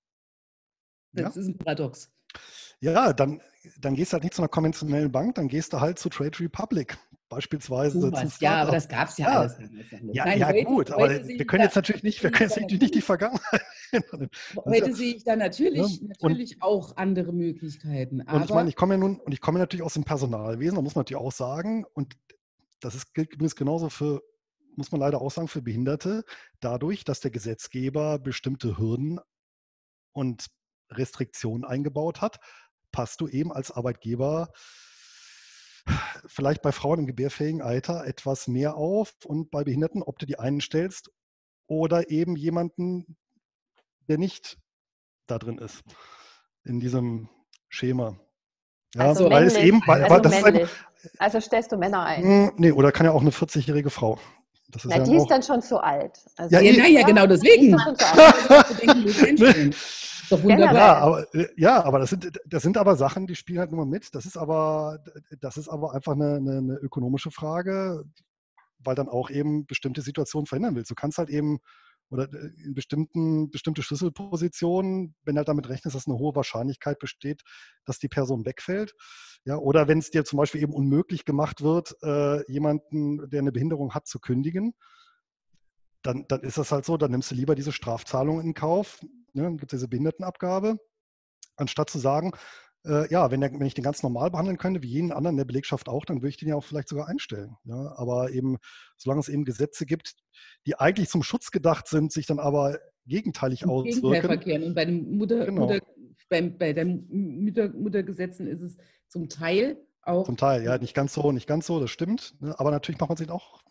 Das ja, ist ein Paradox. ja, dann, dann gehst du halt nicht zu einer konventionellen Bank, dann gehst du halt zu Trade Republic, beispielsweise zum Sowas, ja, aber Startup. das gab es ja, Ja, alles damals noch nicht. ja, Nein, ja heute, gut, aber heute sehe wir ich können da- jetzt natürlich nicht, wir sehe können ich jetzt da natürlich nicht die natürlich- Vergangenheit. Das ist Heute ja- sehe ich da natürlich, Ja, und- natürlich auch andere Möglichkeiten. Und ich Aber meine, ich komme ja nun, und ich komme ja natürlich aus dem Personalwesen, da muss man natürlich auch sagen, und das ist, gilt übrigens genauso für, muss man leider auch sagen, für Behinderte, dadurch, dass der Gesetzgeber bestimmte Hürden und Restriktionen eingebaut hat, passt du eben als Arbeitgeber vielleicht bei Frauen im gebärfähigen Alter etwas mehr auf und bei Behinderten, ob du die einen stellst oder eben jemanden, der nicht da drin ist, in diesem Schema. Ja, Also weil es männlich, eben, weil, also weil das ist männlich. einfach, Also stellst du Männer ein. Hm, nee, oder kann ja auch eine vierzigjährige Frau. Das ist Na, ja die dann ist auch. dann schon zu alt. Also, Ja, ja, eh. naja, genau die deswegen. ist dann schon zu alt. Ne? Ist doch wunderbar. Ja, aber, äh, ja, aber das sind, das sind aber Sachen, die spielen halt nur mal mit. Das ist aber, das ist aber einfach eine, eine, eine ökonomische Frage, weil dann auch eben bestimmte Situationen verhindern willst. Du kannst halt eben, oder in bestimmten, bestimmte Schlüsselpositionen, wenn halt damit rechnest, dass eine hohe Wahrscheinlichkeit besteht, dass die Person wegfällt. Ja, oder wenn es dir zum Beispiel eben unmöglich gemacht wird, äh, jemanden, der eine Behinderung hat, zu kündigen, dann, dann ist das halt so, dann nimmst du lieber diese Strafzahlung in Kauf, ne, dann gibt es diese Behindertenabgabe, anstatt zu sagen, äh, ja, wenn, der, wenn ich den ganz normal behandeln könnte, wie jeden anderen in der Belegschaft auch, dann würde ich den ja auch vielleicht sogar einstellen. Ja? Aber eben, solange es eben Gesetze gibt, die eigentlich zum Schutz gedacht sind, sich dann aber gegenteilig Im auswirken. Gegenteilverkehr. Und bei den Mutter, Genau. Mutter, beim, bei den Mütter, Muttergesetzen ist es zum Teil auch. Zum Teil, ja, nicht ganz so, nicht ganz so, das stimmt. Ne? Aber natürlich macht man sich auch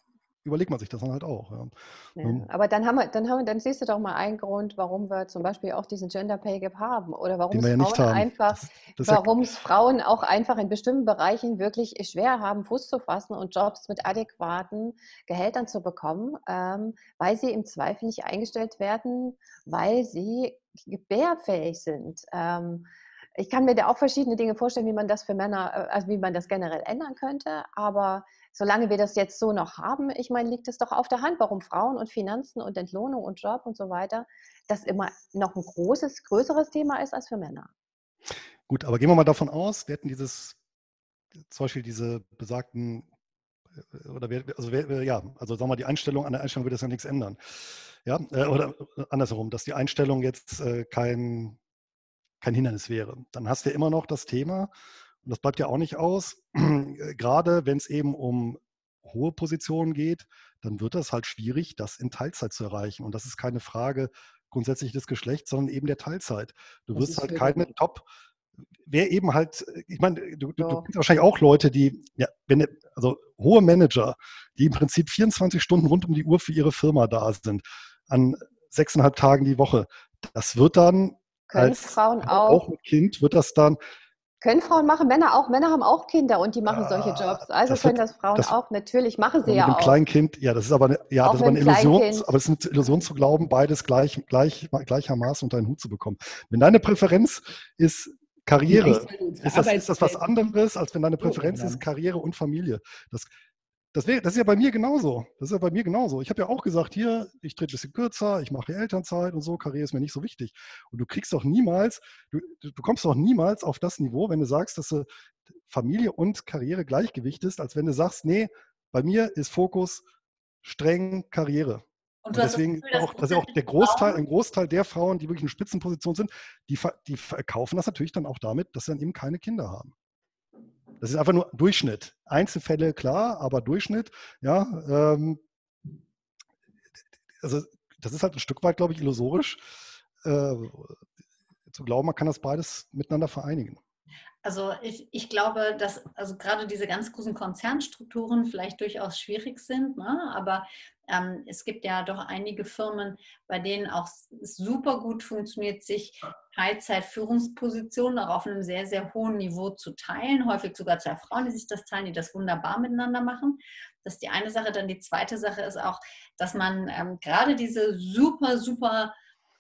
überlegt man sich das dann halt auch. Ja. Ja, aber dann haben wir, dann haben wir, dann siehst du doch mal einen Grund, warum wir zum Beispiel auch diesen Gender Pay Gap haben oder warum Den wir es ja nicht Frauen haben. einfach, Das, das ja, warum es Frauen auch einfach in bestimmten Bereichen wirklich schwer haben, Fuß zu fassen und Jobs mit adäquaten Gehältern zu bekommen, ähm, weil sie im Zweifel nicht eingestellt werden, weil sie gebärfähig sind. Ähm, ich kann mir da auch verschiedene Dinge vorstellen, wie man das für Männer, also wie man das generell ändern könnte, aber solange wir das jetzt so noch haben, ich meine, liegt es doch auf der Hand, warum Frauen und Finanzen und Entlohnung und Job und so weiter, das immer noch ein großes, größeres Thema ist als für Männer. gut, aber gehen wir mal davon aus, wir hätten dieses, zum Beispiel diese besagten, oder wir, also wir, ja, also sagen wir mal, die Einstellung, an der Einstellung wird das ja nichts ändern. Ja, oder andersherum, dass die Einstellung jetzt kein, kein Hindernis wäre. Dann hast du ja immer noch das Thema, und das bleibt ja auch nicht aus, gerade wenn es eben um hohe Positionen geht, dann wird das halt schwierig, das in Teilzeit zu erreichen. Und das ist keine Frage grundsätzlich des Geschlechts, sondern eben der Teilzeit. Du Das wirst ist halt für keine Top, wer eben halt, ich meine, du, du, du So. kennst wahrscheinlich auch Leute, die, ja, wenn, also hohe Manager, die im Prinzip vierundzwanzig Stunden rund um die Uhr für ihre Firma da sind, an sechseinhalb Tagen die Woche. Das wird dann Können als Frauen auch auch, mit Kind wird das dann, können Frauen machen, Männer auch, Männer haben auch Kinder und die machen solche äh, Jobs. Also das können wird, das Frauen das, auch, natürlich machen sie aber mit ja dem auch. Kleinkind, ja, das ist aber eine, ja, Auch das ist aber mit eine dem Illusion, Kleinkind. aber es ist eine Illusion zu glauben, beides gleich, gleich, gleichermaßen unter einen Hut zu bekommen. Wenn deine Präferenz ist Karriere, Vielleicht, weil unsere ist das, ist das was Arbeitswelt anderes, als wenn deine so Präferenz ist ändern. Karriere und Familie. Das, das, wär, das ist ja bei mir genauso. Das ist ja bei mir genauso. Ich habe ja auch gesagt, hier, ich trete ein bisschen kürzer, ich mache Elternzeit und so, Karriere ist mir nicht so wichtig. Und du kriegst doch niemals, du, du kommst doch niemals auf das Niveau, wenn du sagst, dass du Familie und Karriere Gleichgewicht ist, als wenn du sagst, nee, bei mir ist Fokus streng Karriere. Und du Und hast das deswegen Gefühl, dass auch, dass ja auch der grundsätzlich Großteil, Frauen, ein Großteil der Frauen, die wirklich in Spitzenposition sind, die, ver- die verkaufen das natürlich dann auch damit, dass sie dann eben keine Kinder haben. Das ist einfach nur Durchschnitt. Einzelfälle, klar, aber Durchschnitt, ja, ähm, also das ist halt ein Stück weit, glaube ich, illusorisch, äh, zu glauben, man kann das beides miteinander vereinigen. also ich, ich glaube, dass also gerade diese ganz großen Konzernstrukturen vielleicht durchaus schwierig sind, ne? Aber ähm, es gibt ja doch einige Firmen, bei denen auch super gut funktioniert, sich Teilzeit-Führungspositionen auch auf einem sehr, sehr hohen Niveau zu teilen. Häufig sogar zwei Frauen, die sich das teilen, die das wunderbar miteinander machen. Das ist die eine Sache. Dann die zweite Sache ist auch, dass man ähm, gerade diese super, super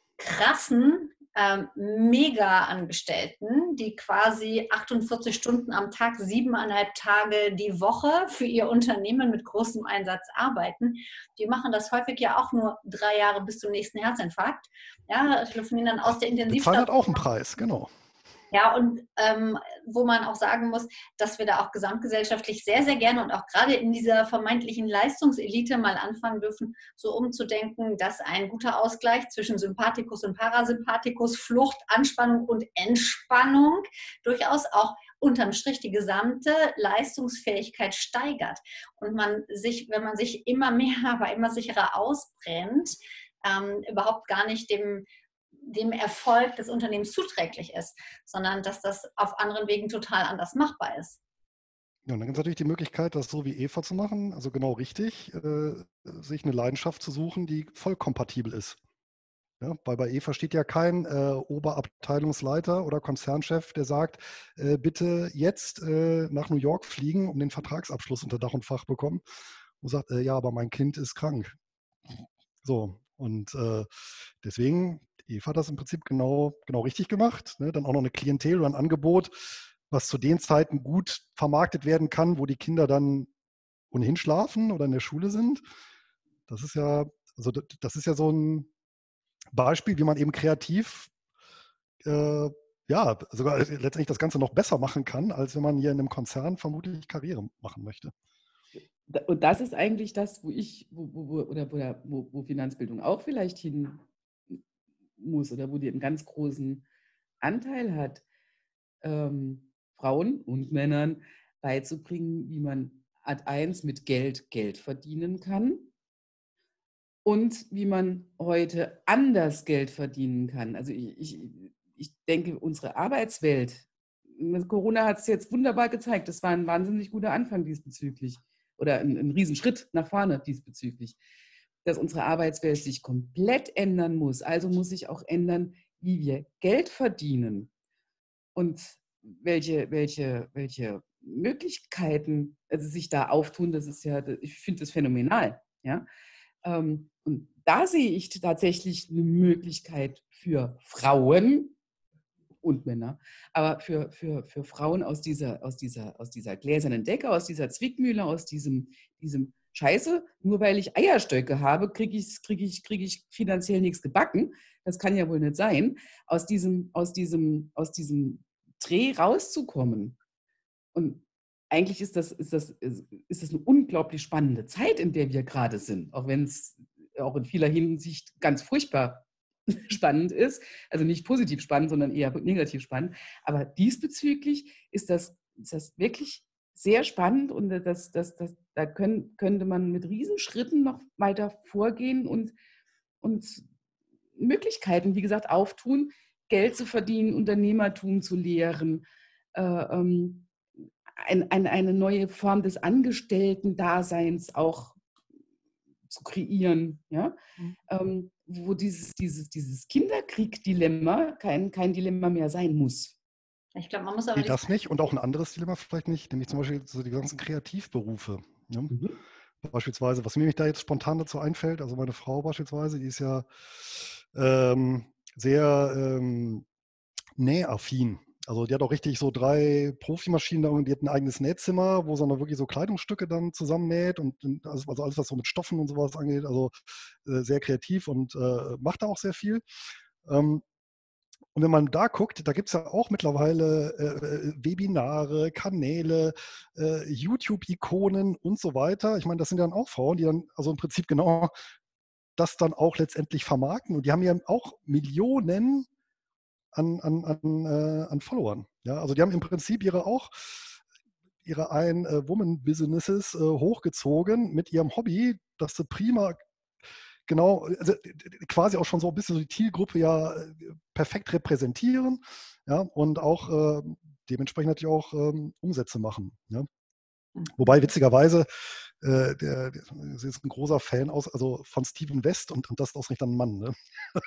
krassen ähm, Mega-Angestellten, die quasi achtundvierzig Stunden am Tag, siebeneinhalb Tage die Woche für ihr Unternehmen mit großem Einsatz arbeiten, die machen das häufig ja auch nur drei Jahre bis zum nächsten Herzinfarkt. Ja, telefonieren dann aus der Bezahlen hat Intensivstation. auch einen Preis, genau. Ja, und ähm, wo man auch sagen muss, dass wir da auch gesamtgesellschaftlich sehr, sehr gerne und auch gerade in dieser vermeintlichen Leistungselite mal anfangen dürfen, so umzudenken, dass ein guter Ausgleich zwischen Sympathikus und Parasympathikus, Flucht, Anspannung und Entspannung durchaus auch unterm Strich die gesamte Leistungsfähigkeit steigert. Und man sich, wenn man sich immer mehr, aber immer sicherer ausbrennt, ähm, überhaupt gar nicht dem dem Erfolg des Unternehmens zuträglich ist, sondern dass das auf anderen Wegen total anders machbar ist. Ja, und dann gibt es natürlich die Möglichkeit, das so wie Eva zu machen, also genau richtig, äh, sich eine Leidenschaft zu suchen, die voll kompatibel ist. Ja, weil bei Eva steht ja kein äh, Oberabteilungsleiter oder Konzernchef, der sagt, äh, bitte jetzt äh, nach New York fliegen, um den Vertragsabschluss unter Dach und Fach bekommen. Und sagt, äh, ja, aber mein Kind ist krank. So, und äh, deswegen, Eva hat das im Prinzip genau, genau richtig gemacht. Ne? Dann auch noch eine Klientel oder ein Angebot, was zu den Zeiten gut vermarktet werden kann, wo die Kinder dann ohnehin schlafen oder in der Schule sind. Das ist ja, also das, das ist ja so ein Beispiel, wie man eben kreativ äh, ja, sogar letztendlich das Ganze noch besser machen kann, als wenn man hier in einem Konzern vermutlich Karriere machen möchte. Und das ist eigentlich das, wo ich, wo, wo, oder wo, wo Finanzbildung auch vielleicht hin muss oder wo die einen ganz großen Anteil hat, ähm, Frauen und Männern beizubringen, wie man Ad eins mit Geld Geld verdienen kann und wie man heute anders Geld verdienen kann. Also ich, ich, ich denke, unsere Arbeitswelt, Corona hat es jetzt wunderbar gezeigt, das war ein wahnsinnig guter Anfang diesbezüglich. oder ein, ein Riesenschritt nach vorne diesbezüglich, dass unsere Arbeitswelt sich komplett ändern muss. Also muss sich auch ändern, wie wir Geld verdienen und welche, welche, welche Möglichkeiten also sich da auftun. Das ist ja, ich finde das phänomenal. Ja? Und da sehe ich tatsächlich eine Möglichkeit für Frauen und Männer, aber für, für, für Frauen aus dieser, aus, dieser, aus dieser gläsernen Decke, aus dieser Zwickmühle, aus diesem, diesem Scheiße, nur weil ich Eierstöcke habe, kriege ich, krieg ich, krieg ich finanziell nichts gebacken. Das kann ja wohl nicht sein, aus diesem, aus diesem, aus diesem Dreh rauszukommen. Und eigentlich ist das, ist, das, ist das eine unglaublich spannende Zeit, in der wir gerade sind, auch wenn es auch in vieler Hinsicht ganz furchtbar spannend ist. Also nicht positiv spannend, sondern eher negativ spannend. Aber diesbezüglich ist das, ist das wirklich sehr spannend und das, das, das, da können, könnte man mit Riesenschritten noch weiter vorgehen und, und Möglichkeiten, wie gesagt, auftun, Geld zu verdienen, Unternehmertum zu lehren, äh, ähm, ein, ein, eine neue Form des Angestellten-Daseins auch zu kreieren, ja? Mhm. Ähm, wo dieses, dieses, dieses Kinderkrieg-Dilemma kein, kein Dilemma mehr sein muss. Ich glaube, man muss aber nee, nicht das nicht und auch ein anderes Dilemma vielleicht nicht, nämlich zum Beispiel so die ganzen Kreativberufe. Ne? Mhm. Beispielsweise, was mir da jetzt spontan dazu einfällt, also meine Frau beispielsweise, die ist ja ähm, sehr ähm, nähaffin. Also die hat auch richtig so drei Profimaschinen da und die hat ein eigenes Nähzimmer, wo sie dann wirklich so Kleidungsstücke dann zusammennäht und, und also alles, was so mit Stoffen und sowas angeht, also äh, sehr kreativ und äh, macht da auch sehr viel. Ähm, und wenn man da guckt, da gibt es ja auch mittlerweile äh, Webinare, Kanäle, äh, YouTube-Ikonen und so weiter. Ich meine, das sind dann auch Frauen, die dann also im Prinzip genau das dann auch letztendlich vermarkten. Und die haben ja auch Millionen an, an, an, äh, an Followern. Ja? Also die haben im Prinzip ihre auch ihre Ein-Woman-Businesses äh, hochgezogen mit ihrem Hobby, dass sie prima genau, also quasi auch schon so ein bisschen so die Zielgruppe ja perfekt repräsentieren, ja, und auch äh, dementsprechend natürlich auch ähm, Umsätze machen. Ja. Wobei witzigerweise, äh, der, der ist ein großer Fan aus, also von Steven West und, und das ist ausgerechnet ein Mann, ne?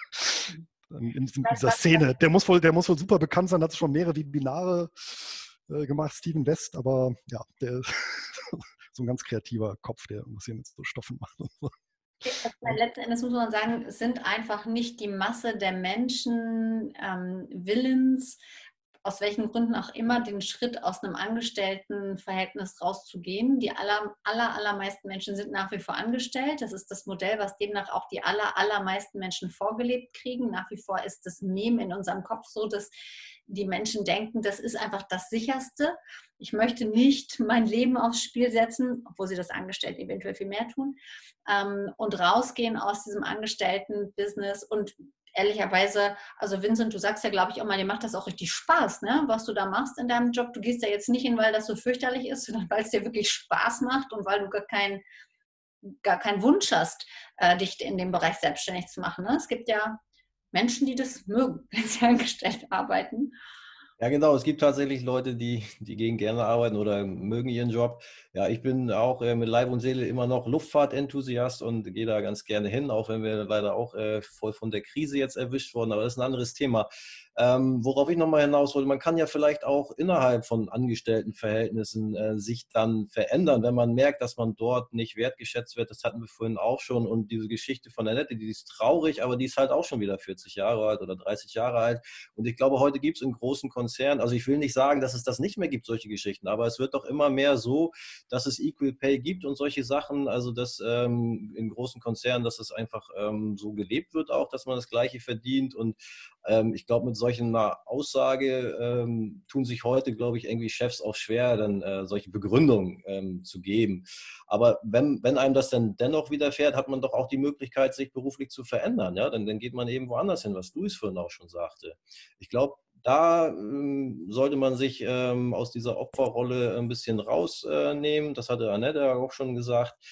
in, in, dieser Szene. Der muss wohl, der muss wohl super bekannt sein, hat schon mehrere Webinare äh, gemacht, Steven West, aber ja, der ist so ein ganz kreativer Kopf, der irgendwas hier mit so Stoffen macht und so. Also letzten Endes muss man sagen, es sind einfach nicht die Masse der Menschen ähm, willens, aus welchen Gründen auch immer, den Schritt aus einem Angestelltenverhältnis rauszugehen. Die aller, aller, allermeisten Menschen sind nach wie vor angestellt. Das ist das Modell, was demnach auch die aller, allermeisten Menschen vorgelebt kriegen. Nach wie vor ist das Meme in unserem Kopf so, dass die Menschen denken, das ist einfach das Sicherste. Ich möchte nicht mein Leben aufs Spiel setzen, obwohl sie das Angestellte eventuell viel mehr tun, ähm, und rausgehen aus diesem Angestellten-Business. Und ehrlicherweise, also Vincent, du sagst ja, glaube ich, auch mal, dir macht das auch richtig Spaß, ne? Was du da machst in deinem Job. Du gehst da jetzt nicht hin, weil das so fürchterlich ist, sondern weil es dir wirklich Spaß macht und weil du gar keinen gar keinen Wunsch hast, äh, dich in dem Bereich selbstständig zu machen. Ne? Es gibt ja Menschen, die das mögen, wenn sie angestellt arbeiten. Ja, genau. Es gibt tatsächlich Leute, die, die gehen gerne arbeiten oder mögen ihren Job. Ja, ich bin auch äh, mit Leib und Seele immer noch Luftfahrtenthusiast und gehe da ganz gerne hin, auch wenn wir leider auch äh, voll von der Krise jetzt erwischt wurden. Aber das ist ein anderes Thema. Ähm, worauf ich nochmal hinaus wollte, man kann ja vielleicht auch innerhalb von Angestelltenverhältnissen äh, sich dann verändern, wenn man merkt, dass man dort nicht wertgeschätzt wird. Das hatten wir vorhin auch schon. Und diese Geschichte von der Nette, die ist traurig, aber die ist halt auch schon wieder vierzig Jahre alt oder dreißig Jahre alt. Und ich glaube, heute gibt es in großen Konzernen, also ich will nicht sagen, dass es das nicht mehr gibt, solche Geschichten, aber es wird doch immer mehr so, dass es Equal Pay gibt und solche Sachen, also dass ähm, in großen Konzernen, dass es einfach ähm, so gelebt wird auch, dass man das Gleiche verdient. Und ähm, ich glaube, mit solchen Aussage ähm, tun sich heute, glaube ich, irgendwie Chefs auch schwer, dann äh, solche Begründungen ähm, zu geben. Aber wenn, wenn einem das dann dennoch widerfährt, hat man doch auch die Möglichkeit, sich beruflich zu verändern. Ja? Dann, dann geht man eben woanders hin, was Luis vorhin auch schon sagte. Ich glaube, da ähm, sollte man sich ähm, aus dieser Opferrolle ein bisschen rausnehmen. Äh, das hatte Annette auch schon gesagt.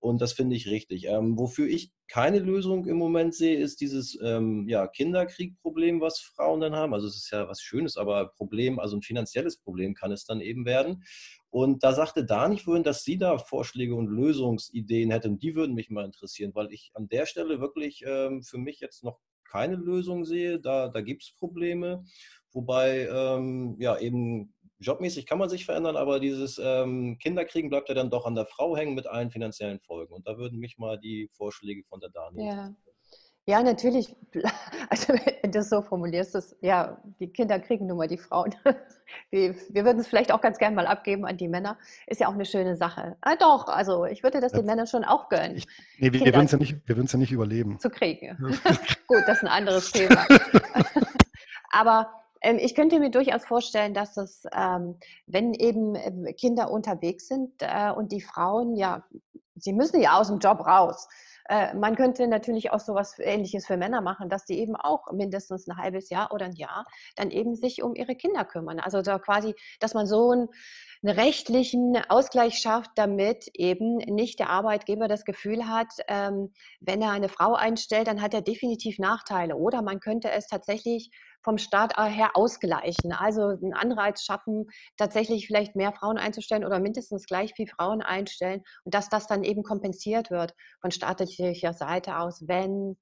Und das finde ich richtig. Ähm, wofür ich keine Lösung im Moment sehe, ist dieses ähm, ja, Kinderkriegproblem, was Frauen dann haben. Also es ist ja was Schönes, aber Problem, also ein finanzielles Problem kann es dann eben werden. Und da sagte Dani vorhin, dass sie da Vorschläge und Lösungsideen hätte. Und die würden mich mal interessieren, weil ich an der Stelle wirklich ähm, für mich jetzt noch keine Lösung sehe. Da, da gibt es Probleme. Wobei ähm, ja eben jobmäßig kann man sich verändern, aber dieses ähm, Kinderkriegen bleibt ja dann doch an der Frau hängen mit allen finanziellen Folgen. Und da würden mich mal die Vorschläge von der Dani Ja. interessieren. Ja, natürlich, also wenn du das so formulierst, ist, ja, die Kinder kriegen nun mal die Frauen. Wir, wir würden es vielleicht auch ganz gern mal abgeben an die Männer. Ist ja auch eine schöne Sache. Ah, doch, also ich würde das den Männern schon auch gönnen, Ich, nee, wir Kinder würden es ja nicht, wir würden es ja nicht überleben. zu kriegen. Gut, das ist ein anderes Thema. Aber ähm, ich könnte mir durchaus vorstellen, dass es, ähm, wenn eben ähm, Kinder unterwegs sind äh, und die Frauen, ja, sie müssen ja aus dem Job raus. Äh, man könnte natürlich auch sowas Ähnliches für Männer machen, dass die eben auch mindestens ein halbes Jahr oder ein Jahr dann eben sich um ihre Kinder kümmern. Also da quasi, dass man so einen, einen rechtlichen Ausgleich schafft, damit eben nicht der Arbeitgeber das Gefühl hat, ähm, wenn er eine Frau einstellt, dann hat er definitiv Nachteile. Oder man könnte es tatsächlich vom Staat her ausgleichen. Also einen Anreiz schaffen, tatsächlich vielleicht mehr Frauen einzustellen oder mindestens gleich viel Frauen einstellen und dass das dann eben kompensiert wird von staatlicher Seite aus, wenn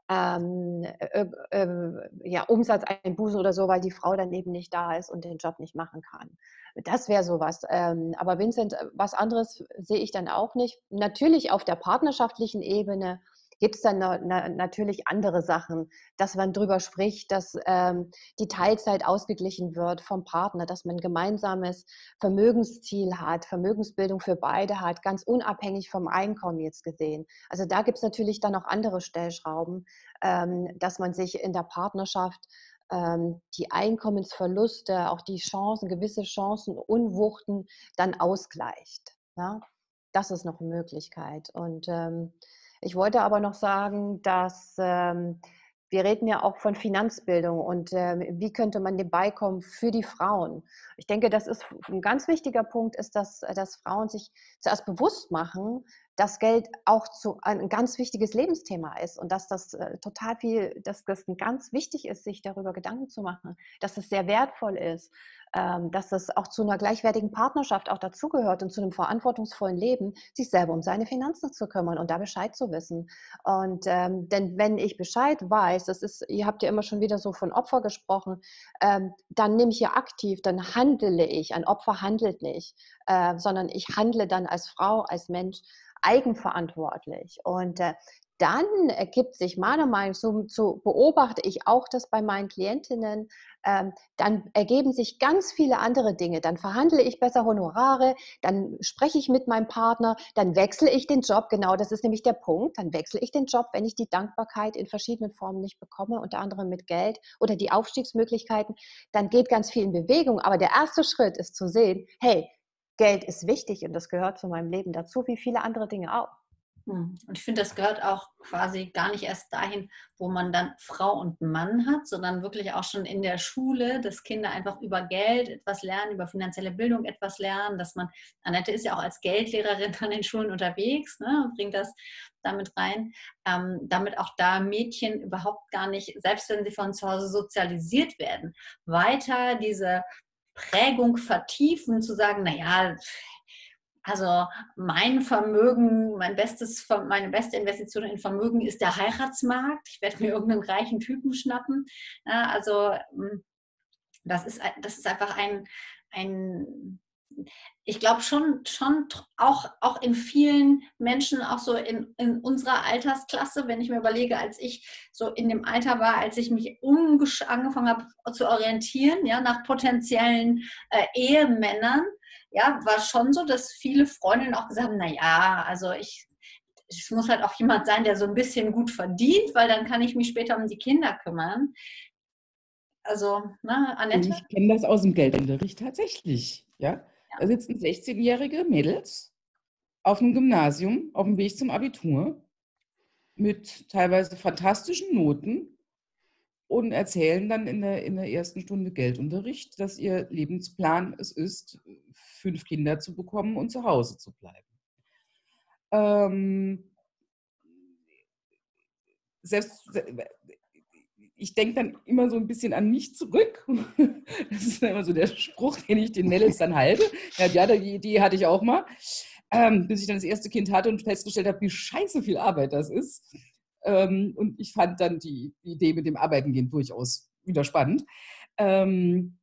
ähm, äh, äh, ja, Umsatzeinbußen oder so, weil die Frau dann eben nicht da ist und den Job nicht machen kann. Das wäre sowas. Ähm, aber Vincent, was anderes sehe ich dann auch nicht. Natürlich auf der partnerschaftlichen Ebene gibt es dann na, na, natürlich andere Sachen, dass man drüber spricht, dass ähm, die Teilzeit ausgeglichen wird vom Partner, dass man ein gemeinsames Vermögensziel hat, Vermögensbildung für beide hat, ganz unabhängig vom Einkommen jetzt gesehen. Also da gibt es natürlich dann noch andere Stellschrauben, ähm, dass man sich in der Partnerschaft ähm, die Einkommensverluste, auch die Chancen, gewisse Chancen, Unwuchten dann ausgleicht. Ja? Das ist noch eine Möglichkeit. Und ähm, ich wollte aber noch sagen, dass ähm, wir reden ja auch von Finanzbildung und äh, wie könnte man dem beikommen für die Frauen. Ich denke, das ist ein ganz wichtiger Punkt, ist, dass, dass Frauen sich zuerst bewusst machen, dass Geld auch zu, ein ganz wichtiges Lebensthema ist und dass das äh, total viel, dass das ganz wichtig ist, sich darüber Gedanken zu machen, dass es sehr wertvoll ist, ähm, dass es auch zu einer gleichwertigen Partnerschaft auch dazugehört und zu einem verantwortungsvollen Leben, sich selber um seine Finanzen zu kümmern und da Bescheid zu wissen. Und ähm, denn wenn ich Bescheid weiß, das ist, ihr habt ja immer schon wieder so von Opfer gesprochen, ähm, dann nehme ich ja aktiv, dann handle ich. Ein Opfer handelt nicht, äh, sondern ich handle dann als Frau, als Mensch eigenverantwortlich. Und äh, dann ergibt sich meiner Meinung nach, so, so beobachte ich auch das bei meinen Klientinnen, ähm, dann ergeben sich ganz viele andere Dinge. Dann verhandle ich besser Honorare, dann spreche ich mit meinem Partner, dann wechsle ich den Job. Genau, das ist nämlich der Punkt. Dann wechsle ich den Job, wenn ich die Dankbarkeit in verschiedenen Formen nicht bekomme, unter anderem mit Geld oder die Aufstiegsmöglichkeiten. Dann geht ganz viel in Bewegung. Aber der erste Schritt ist zu sehen, hey, Geld ist wichtig und das gehört zu meinem Leben dazu, wie viele andere Dinge auch. Und ich finde, das gehört auch quasi gar nicht erst dahin, wo man dann Frau und Mann hat, sondern wirklich auch schon in der Schule, dass Kinder einfach über Geld etwas lernen, über finanzielle Bildung etwas lernen, dass man, Annette ist ja auch als Geldlehrerin an den Schulen unterwegs, ne, bringt das damit rein, ähm, damit auch da Mädchen überhaupt gar nicht, selbst wenn sie von zu Hause sozialisiert werden, weiter diese Prägung vertiefen, zu sagen, naja, also mein Vermögen, mein bestes, meine beste Investition in Vermögen ist der Heiratsmarkt. Ich werde mir irgendeinen reichen Typen schnappen. Ja, also das ist, das ist einfach ein, ein ich glaube schon, schon auch, auch in vielen Menschen, auch so in, in unserer Altersklasse, wenn ich mir überlege, als ich so in dem Alter war, als ich mich angefangen habe zu orientieren, ja, nach potenziellen äh, Ehemännern, ja, war schon so, dass viele Freundinnen auch gesagt haben, naja, also ich, es muss halt auch jemand sein, der so ein bisschen gut verdient, weil dann kann ich mich später um die Kinder kümmern. Also, ne, Annette? Ich kenne das aus dem Geldunterricht tatsächlich, ja. Ja. Da sitzen sechzehnjährige Mädels auf dem Gymnasium, auf dem Weg zum Abitur, mit teilweise fantastischen Noten und erzählen dann in der, in der ersten Stunde Geldunterricht, dass ihr Lebensplan es ist, fünf Kinder zu bekommen und zu Hause zu bleiben. Ähm, selbst, ich denke dann immer so ein bisschen an mich zurück. Das ist dann immer so der Spruch, den ich den Mädels dann halte. Ja, ja, die Idee hatte ich auch mal. Ähm, bis ich dann das erste Kind hatte und festgestellt habe, wie scheiße viel Arbeit das ist. Ähm, und ich fand dann die Idee mit dem Arbeiten gehen durchaus wieder spannend. Ähm,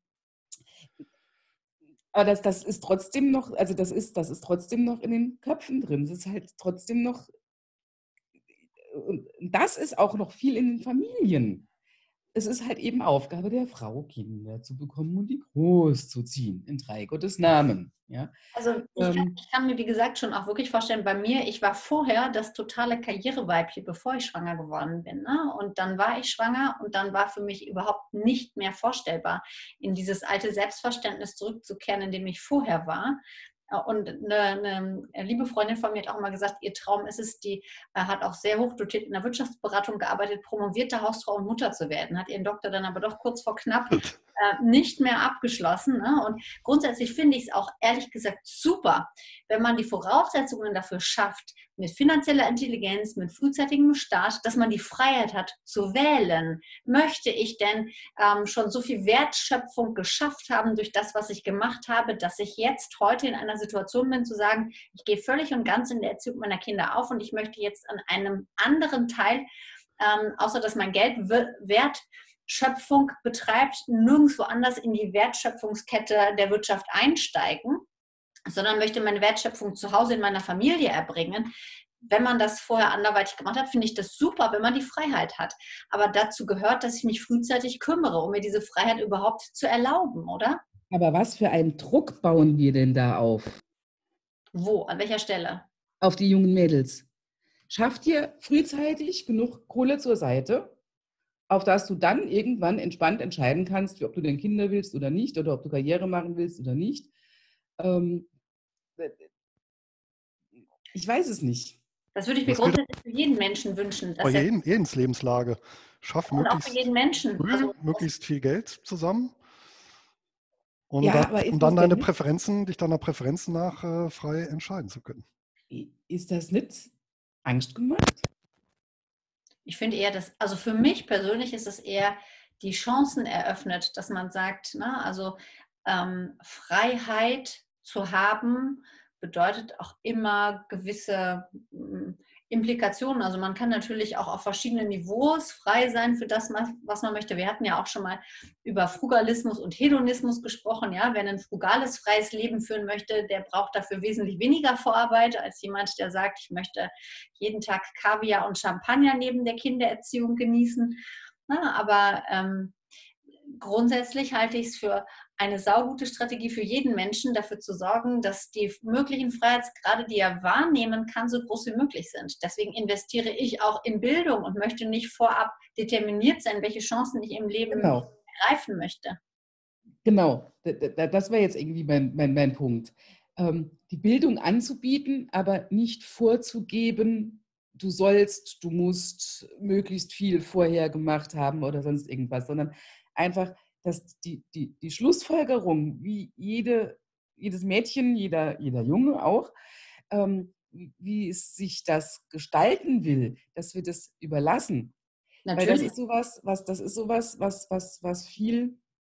aber das, das ist trotzdem noch, also das ist, das ist trotzdem noch in den Köpfen drin. Es ist halt trotzdem noch, und das ist auch noch viel in den Familien. Es ist halt eben Aufgabe der Frau, Kinder zu bekommen und die großzuziehen, in drei Gottes Namen. Ja? Also ich kann, Ähm, ich kann mir, wie gesagt, schon auch wirklich vorstellen, bei mir, ich war vorher das totale Karriereweibchen, bevor ich schwanger geworden bin. Ne? Und dann war ich schwanger und dann war für mich überhaupt nicht mehr vorstellbar, in dieses alte Selbstverständnis zurückzukehren, in dem ich vorher war. Und eine, eine liebe Freundin von mir hat auch mal gesagt, ihr Traum ist es, die äh, hat auch sehr hoch dotiert in der Wirtschaftsberatung gearbeitet, promovierte Hausfrau und Mutter zu werden, hat ihren Doktor dann aber doch kurz vor knapp äh, nicht mehr abgeschlossen. Ne? Und grundsätzlich finde ich es auch ehrlich gesagt super, wenn man die Voraussetzungen dafür schafft, mit finanzieller Intelligenz, mit frühzeitigem Start, dass man die Freiheit hat zu wählen. Möchte ich denn ähm, schon so viel Wertschöpfung geschafft haben durch das, was ich gemacht habe, dass ich jetzt heute in einer Situation bin, zu sagen, ich gehe völlig und ganz in der Erziehung meiner Kinder auf und ich möchte jetzt an einem anderen Teil, ähm, außer dass mein Geld Wertschöpfung betreibt, nirgendwo anders in die Wertschöpfungskette der Wirtschaft einsteigen, sondern möchte meine Wertschöpfung zu Hause in meiner Familie erbringen. Wenn man das vorher anderweitig gemacht hat, finde ich das super, wenn man die Freiheit hat. Aber dazu gehört, dass ich mich frühzeitig kümmere, um mir diese Freiheit überhaupt zu erlauben, oder? aber was für einen Druck bauen wir denn da auf? Wo? An welcher Stelle? Auf die jungen Mädels. Schaff dir frühzeitig genug Kohle zur Seite, auf dass du dann irgendwann entspannt entscheiden kannst, ob du denn Kinder willst oder nicht, oder ob du Karriere machen willst oder nicht. Ähm, ich weiß es nicht. Das würde ich mir Das gilt grundsätzlich für jeden Menschen wünschen. bei Dass er, jedem, jedens Lebenslage. Schaff und auch für möglichst jeden Menschen. früh, Also, möglichst viel Geld zusammen. Und, Ja, das, aber ist und das dann denn deine nicht, Präferenzen, dich deiner Präferenzen nach äh, frei entscheiden zu können. ist das nicht Angst gemacht? ich finde eher, dass, also für mich persönlich ist es eher die Chancen eröffnet, dass man sagt, ne, also ähm, Freiheit zu haben, bedeutet auch immer gewisse mm, Implikationen. Also man kann natürlich auch auf verschiedenen Niveaus frei sein für das, was man möchte. Wir hatten ja auch schon mal über Frugalismus und Hedonismus gesprochen. Ja, wer ein frugales, freies Leben führen möchte, der braucht dafür wesentlich weniger Vorarbeit als jemand, der sagt, ich möchte jeden Tag Kaviar und Champagner neben der Kindererziehung genießen. Na, aber ähm, grundsätzlich halte ich es für eine saugute Strategie für jeden Menschen, dafür zu sorgen, dass die möglichen Freiheitsgrade, die er wahrnehmen kann, so groß wie möglich sind. Deswegen investiere ich auch in Bildung und möchte nicht vorab determiniert sein, welche Chancen ich im Leben Genau, ergreifen möchte. genau. Das war jetzt irgendwie mein, mein, mein Punkt. Ähm, die Bildung anzubieten, aber nicht vorzugeben, du sollst, du musst möglichst viel vorher gemacht haben oder sonst irgendwas, sondern einfach, dass die, die, die Schlussfolgerung, wie jede, jedes Mädchen, jeder, jeder Junge auch, ähm, wie, wie es sich das gestalten will, dass wir das überlassen. Weil das Natürlich. ist sowas, was, das ist sowas, was, was, was viel,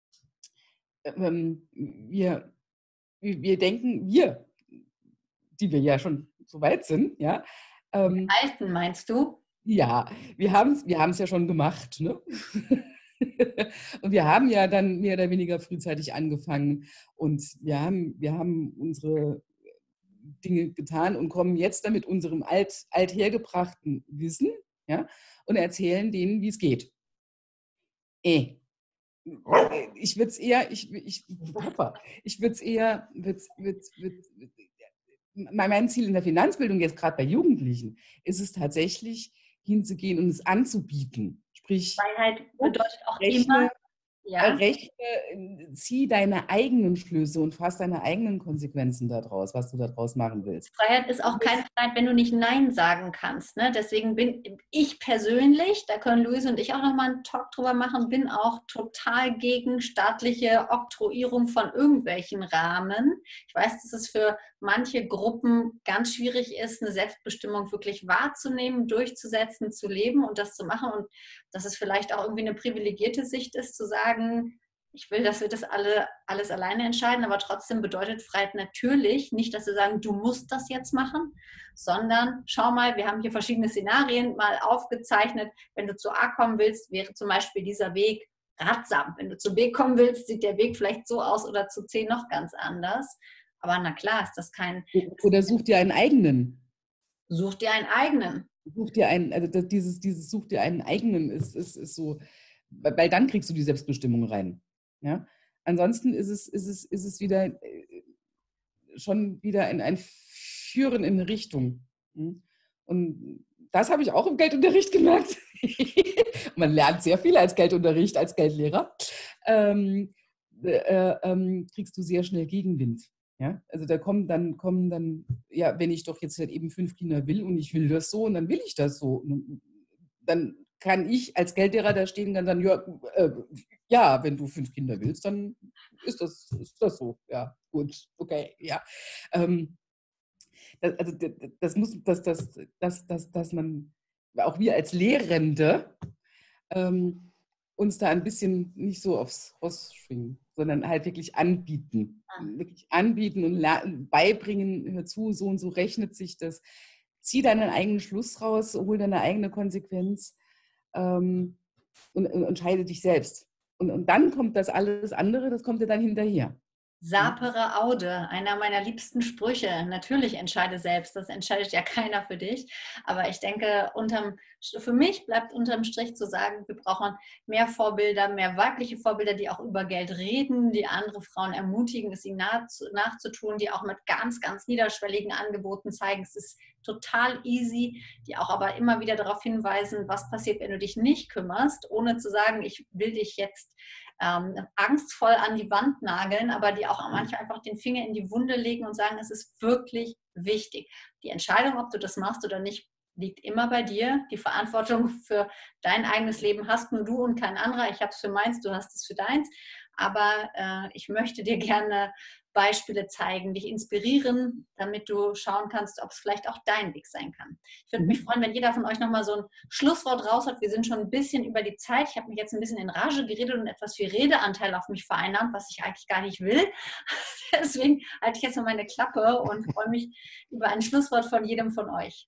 ähm, wir, wir denken, wir, die wir ja schon so weit sind, ja, ähm, Alten, meinst du? ja, wir haben es wir haben's ja schon gemacht. Ne? Und wir haben ja dann mehr oder weniger frühzeitig angefangen und wir haben, wir haben unsere Dinge getan und kommen jetzt dann mit unserem alt, althergebrachten Wissen, ja, und erzählen denen, wie es geht. Äh. Ich würde es eher, ich, ich, Papa, ich würde es eher, würd's, würd's, würd's, mein Ziel in der Finanzbildung jetzt gerade bei Jugendlichen ist es tatsächlich hinzugehen und es anzubieten. Sprich, Freiheit bedeutet auch rechne, immer, Ja. rechne, zieh deine eigenen Schlüsse und fass deine eigenen Konsequenzen daraus, was du daraus machen willst. Freiheit ist auch keine Freiheit, wenn du nicht Nein sagen kannst. Ne? Deswegen bin ich persönlich, da können Luise und ich auch nochmal einen Talk drüber machen, bin auch total gegen staatliche Oktroyierung von irgendwelchen Rahmen. Ich weiß, dass es für manche Gruppen ganz schwierig ist, eine Selbstbestimmung wirklich wahrzunehmen, durchzusetzen, zu leben und das zu machen. Und dass es vielleicht auch irgendwie eine privilegierte Sicht ist, zu sagen, ich will, dass wir das alle alles alleine entscheiden, aber trotzdem bedeutet Freiheit natürlich nicht, dass wir sagen, du musst das jetzt machen, sondern schau mal, wir haben hier verschiedene Szenarien mal aufgezeichnet. Wenn du zu A kommen willst, wäre zum Beispiel dieser Weg ratsam. Wenn du zu B kommen willst, sieht der Weg vielleicht so aus oder zu C noch ganz anders. Aber na klar, ist das kein... Oder such dir einen eigenen. Such dir einen eigenen. Such dir einen, also das, dieses, dieses Such dir einen eigenen ist, ist, ist so, weil dann kriegst du die Selbstbestimmung rein. Ja? Ansonsten ist es, ist, es, ist es wieder schon wieder in ein Führen in eine Richtung. Und das habe ich auch im Geldunterricht gemerkt. Man lernt sehr viel als Geldunterricht, als Geldlehrer. Ähm, äh, ähm, kriegst du sehr schnell Gegenwind. Ja? Also da kommen dann, kommen dann, ja, wenn ich doch jetzt halt eben fünf Kinder will und ich will das so und dann will ich das so. Dann kann ich als Geldlehrer da stehen und dann sagen, ja, äh, ja, wenn du fünf Kinder willst, dann ist das, ist das so. Ja, gut, okay, ja. Ähm, das, also das muss, dass das, das, das, dass man, auch wir als Lehrende, ähm, uns da ein bisschen nicht so aufs Ross schwingen, sondern halt wirklich anbieten. Wirklich anbieten und beibringen, hör zu, so und so rechnet sich das. Zieh deinen eigenen Schluss raus, hol deine eigene Konsequenz ähm, und, und entscheide dich selbst. Und, und dann kommt das alles andere, das kommt dir dann hinterher. Sapere aude, einer meiner liebsten Sprüche. Natürlich entscheide selbst, das entscheidet ja keiner für dich. Aber ich denke, unterm, für mich bleibt unterm Strich zu sagen, wir brauchen mehr Vorbilder, mehr weibliche Vorbilder, die auch über Geld reden, die andere Frauen ermutigen, es ihnen nachzutun, die auch mit ganz, ganz niederschwelligen Angeboten zeigen, es ist total easy, die auch aber immer wieder darauf hinweisen, was passiert, wenn du dich nicht kümmerst, ohne zu sagen, ich will dich jetzt ähm, angstvoll an die Wand nageln, aber die auch manchmal einfach den Finger in die Wunde legen und sagen, es ist wirklich wichtig. Die Entscheidung, ob du das machst oder nicht, liegt immer bei dir. Die Verantwortung für dein eigenes Leben hast nur du und kein anderer. Ich habe es für meins, du hast es für deins. Aber äh, ich möchte dir gerne Beispiele zeigen, dich inspirieren, damit du schauen kannst, ob es vielleicht auch dein Weg sein kann. Ich würde mich freuen, wenn jeder von euch nochmal so ein Schlusswort raus hat. Wir sind schon ein bisschen über die Zeit. Ich habe mich jetzt ein bisschen in Rage geredet und etwas viel Redeanteil auf mich vereinnahmt, was ich eigentlich gar nicht will. Deswegen halte ich jetzt mal meine Klappe und freue mich über ein Schlusswort von jedem von euch.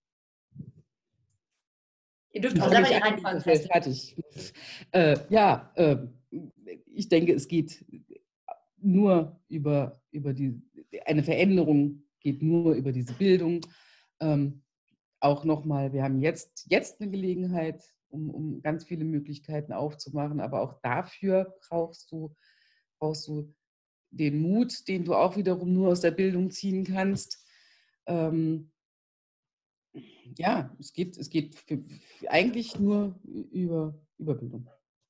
Ihr dürft auch selber die Reihenfolge festlegen. Fertig. Äh, ja, äh, ich denke, es geht nur über, über die, eine Veränderung geht nur über diese Bildung. Ähm, auch nochmal, wir haben jetzt, jetzt eine Gelegenheit, um, um ganz viele Möglichkeiten aufzumachen, aber auch dafür brauchst du, brauchst du den Mut, den du auch wiederum nur aus der Bildung ziehen kannst. Ähm, ja, es geht, es geht für, für eigentlich nur über, über Bildung.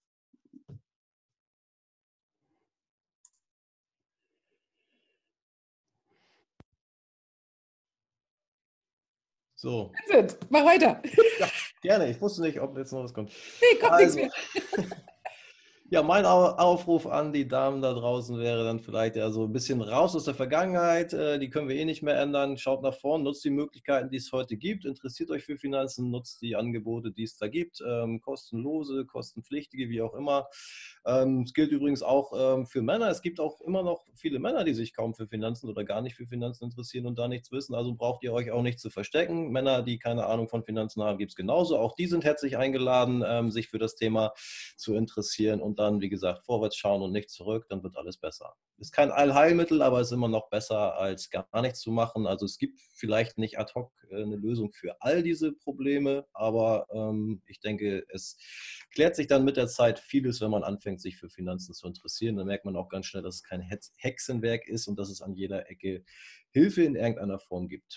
So. Mach weiter. Ja, gerne. Ich wusste nicht, ob jetzt noch was kommt. Nee, kommt also, nichts mehr. Ja, mein Aufruf an die Damen da draußen wäre dann vielleicht ja so ein bisschen raus aus der Vergangenheit. Die können wir eh nicht mehr ändern. Schaut nach vorn, nutzt die Möglichkeiten, die es heute gibt. Interessiert euch für Finanzen, nutzt die Angebote, die es da gibt. Ähm, kostenlose, kostenpflichtige, wie auch immer. Ähm, es gilt übrigens auch ähm, für Männer. Es gibt auch immer noch viele Männer, die sich kaum für Finanzen oder gar nicht für Finanzen interessieren und da nichts wissen. Also braucht ihr euch auch nicht zu verstecken. Männer, die keine Ahnung von Finanzen haben, gibt es genauso. Auch die sind herzlich eingeladen, ähm, sich für das Thema zu interessieren und dann, wie gesagt, vorwärts schauen und nicht zurück, dann wird alles besser. Ist kein Allheilmittel, aber es ist immer noch besser, als gar nichts zu machen. Also es gibt vielleicht nicht ad hoc eine Lösung für all diese Probleme, aber ähm, ich denke, es klärt sich dann mit der Zeit vieles, wenn man anfängt, sich für Finanzen zu interessieren. Dann merkt man auch ganz schnell, dass es kein Hexenwerk ist und dass es an jeder Ecke Hilfe in irgendeiner Form gibt.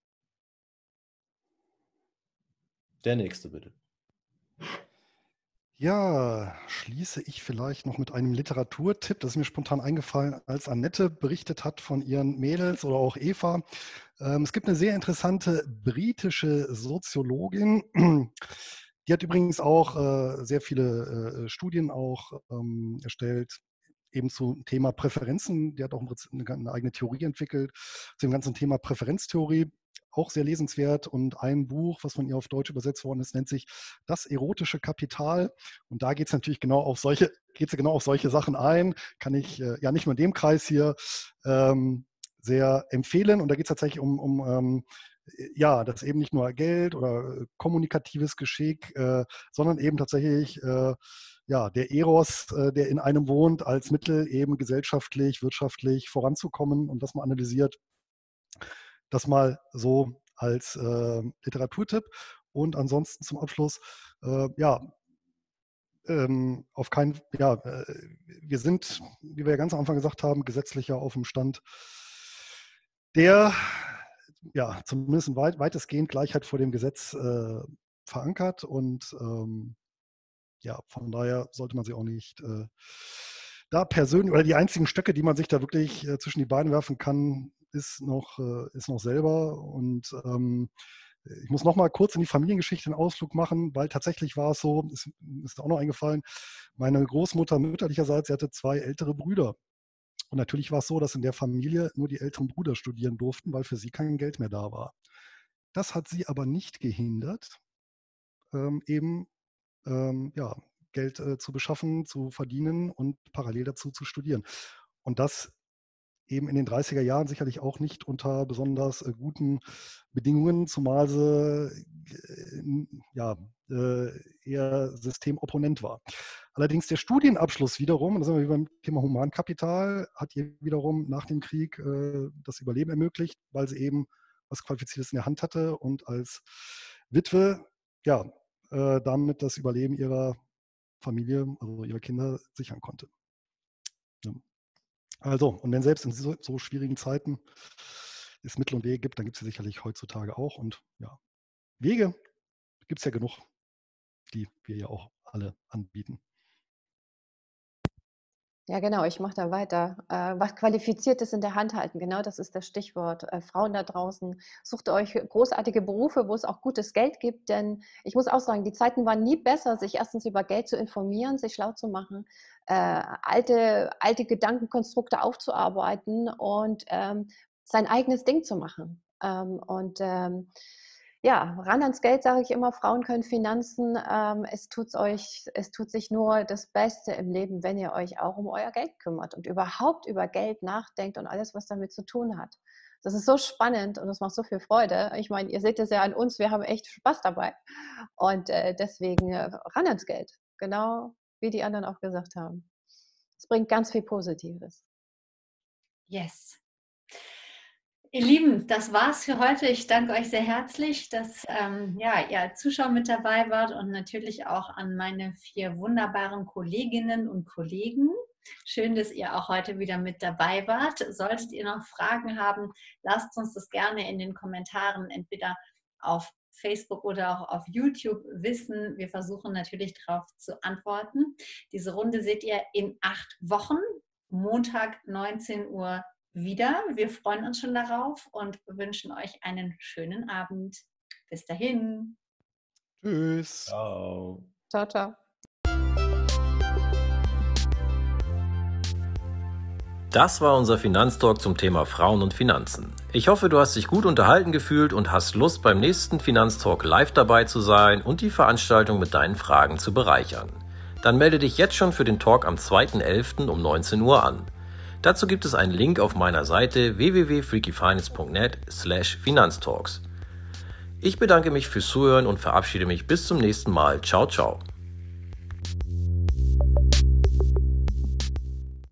Der nächste bitte. Ja, schließe ich vielleicht noch mit einem Literaturtipp. Das ist mir spontan eingefallen, als Annette berichtet hat von ihren Mädels oder auch Eva. Ähm, es gibt eine sehr interessante britische Soziologin. Die hat übrigens auch äh, sehr viele äh, Studien auch ähm, erstellt, eben zum Thema Präferenzen. Die hat auch im Prinzip eine, eine eigene Theorie entwickelt zu dem ganzen Thema Präferenztheorie. Auch sehr lesenswert, und ein Buch, was von ihr auf Deutsch übersetzt worden ist, nennt sich Das erotische Kapital. Und da geht es natürlich genau auf solche, geht sie genau auf solche Sachen ein. Kann ich äh, ja nicht nur in dem Kreis hier ähm, sehr empfehlen. Und da geht es tatsächlich um, um ähm, ja, das eben nicht nur Geld oder kommunikatives Geschick, äh, sondern eben tatsächlich äh, ja, der Eros, äh, der in einem wohnt, als Mittel eben gesellschaftlich, wirtschaftlich voranzukommen, und das mal analysiert. Das mal so als äh, Literaturtipp. Und ansonsten zum Abschluss, äh, ja, ähm, auf keinen, ja, äh, wir sind, wie wir ja ganz am Anfang gesagt haben, gesetzlich ja auf dem Stand der, ja, zumindest weit, weitestgehend Gleichheit vor dem Gesetz äh, verankert. Und ähm, ja, von daher sollte man sich auch nicht äh, da persönlich, oder die einzigen Stöcke, die man sich da wirklich äh, zwischen die Beine werfen kann, ist noch, äh, ist noch selber. Und ähm, ich muss noch mal kurz in die Familiengeschichte einen Ausflug machen, weil tatsächlich war es so, ist, ist auch noch eingefallen, meine Großmutter mütterlicherseits, sie hatte zwei ältere Brüder. Und natürlich war es so, dass in der Familie nur die älteren Brüder studieren durften, weil für sie kein Geld mehr da war. Das hat sie aber nicht gehindert, ähm, eben ähm, ja, Geld äh, zu beschaffen, zu verdienen und parallel dazu zu studieren. Und das eben in den dreißiger Jahren sicherlich auch nicht unter besonders äh, guten Bedingungen, zumal sie äh, ja, äh, eher Systemopponent war. Allerdings der Studienabschluss wiederum, und da sind wir beim Thema Humankapital, hat ihr wiederum nach dem Krieg äh, das Überleben ermöglicht, weil sie eben was Qualifiziertes in der Hand hatte und als Witwe ja, äh, damit das Überleben ihrer Familie, also ihrer Kinder, sichern konnte. Ja. Also, und wenn selbst in so, so schwierigen Zeiten es Mittel und Wege gibt, dann gibt es sie sicherlich heutzutage auch. Und ja, Wege gibt es ja genug, die wir ja auch alle anbieten. Ja, genau, ich mache da weiter. Äh, was Qualifiziertes in der Hand halten, genau das ist das Stichwort. Äh, Frauen da draußen, sucht euch großartige Berufe, wo es auch gutes Geld gibt, denn ich muss auch sagen, die Zeiten waren nie besser, sich erstens über Geld zu informieren, sich schlau zu machen, äh, alte, alte Gedankenkonstrukte aufzuarbeiten und ähm, sein eigenes Ding zu machen. Ähm, und ähm, ja, ran ans Geld, sage ich immer, Frauen können Finanzen, ähm, es, tut's euch, es tut sich nur das Beste im Leben, wenn ihr euch auch um euer Geld kümmert und überhaupt über Geld nachdenkt und alles, was damit zu tun hat. Das ist so spannend und es macht so viel Freude. Ich meine, ihr seht es ja an uns, wir haben echt Spaß dabei. Und äh, deswegen äh, ran ans Geld, genau wie die anderen auch gesagt haben. Es bringt ganz viel Positives. Yes. Ihr Lieben, das war's für heute. Ich danke euch sehr herzlich, dass ähm, ja, ihr als Zuschauer mit dabei wart, und natürlich auch an meine vier wunderbaren Kolleginnen und Kollegen. Schön, dass ihr auch heute wieder mit dabei wart. Solltet ihr noch Fragen haben, lasst uns das gerne in den Kommentaren entweder auf Facebook oder auch auf YouTube wissen. Wir versuchen natürlich darauf zu antworten. Diese Runde seht ihr in acht Wochen, Montag neunzehn Uhr wieder. Wir freuen uns schon darauf und wünschen euch einen schönen Abend. Bis dahin. Tschüss. Ciao. Ciao, ciao. Das war unser Finanztalk zum Thema Frauen und Finanzen. Ich hoffe, du hast dich gut unterhalten gefühlt und hast Lust, beim nächsten Finanztalk live dabei zu sein und die Veranstaltung mit deinen Fragen zu bereichern. Dann melde dich jetzt schon für den Talk am zweiten elften um neunzehn Uhr an. Dazu gibt es einen Link auf meiner Seite w w w punkt freakyfinance punkt net slash finanztalks. Ich bedanke mich fürs Zuhören und verabschiede mich bis zum nächsten Mal. Ciao, ciao.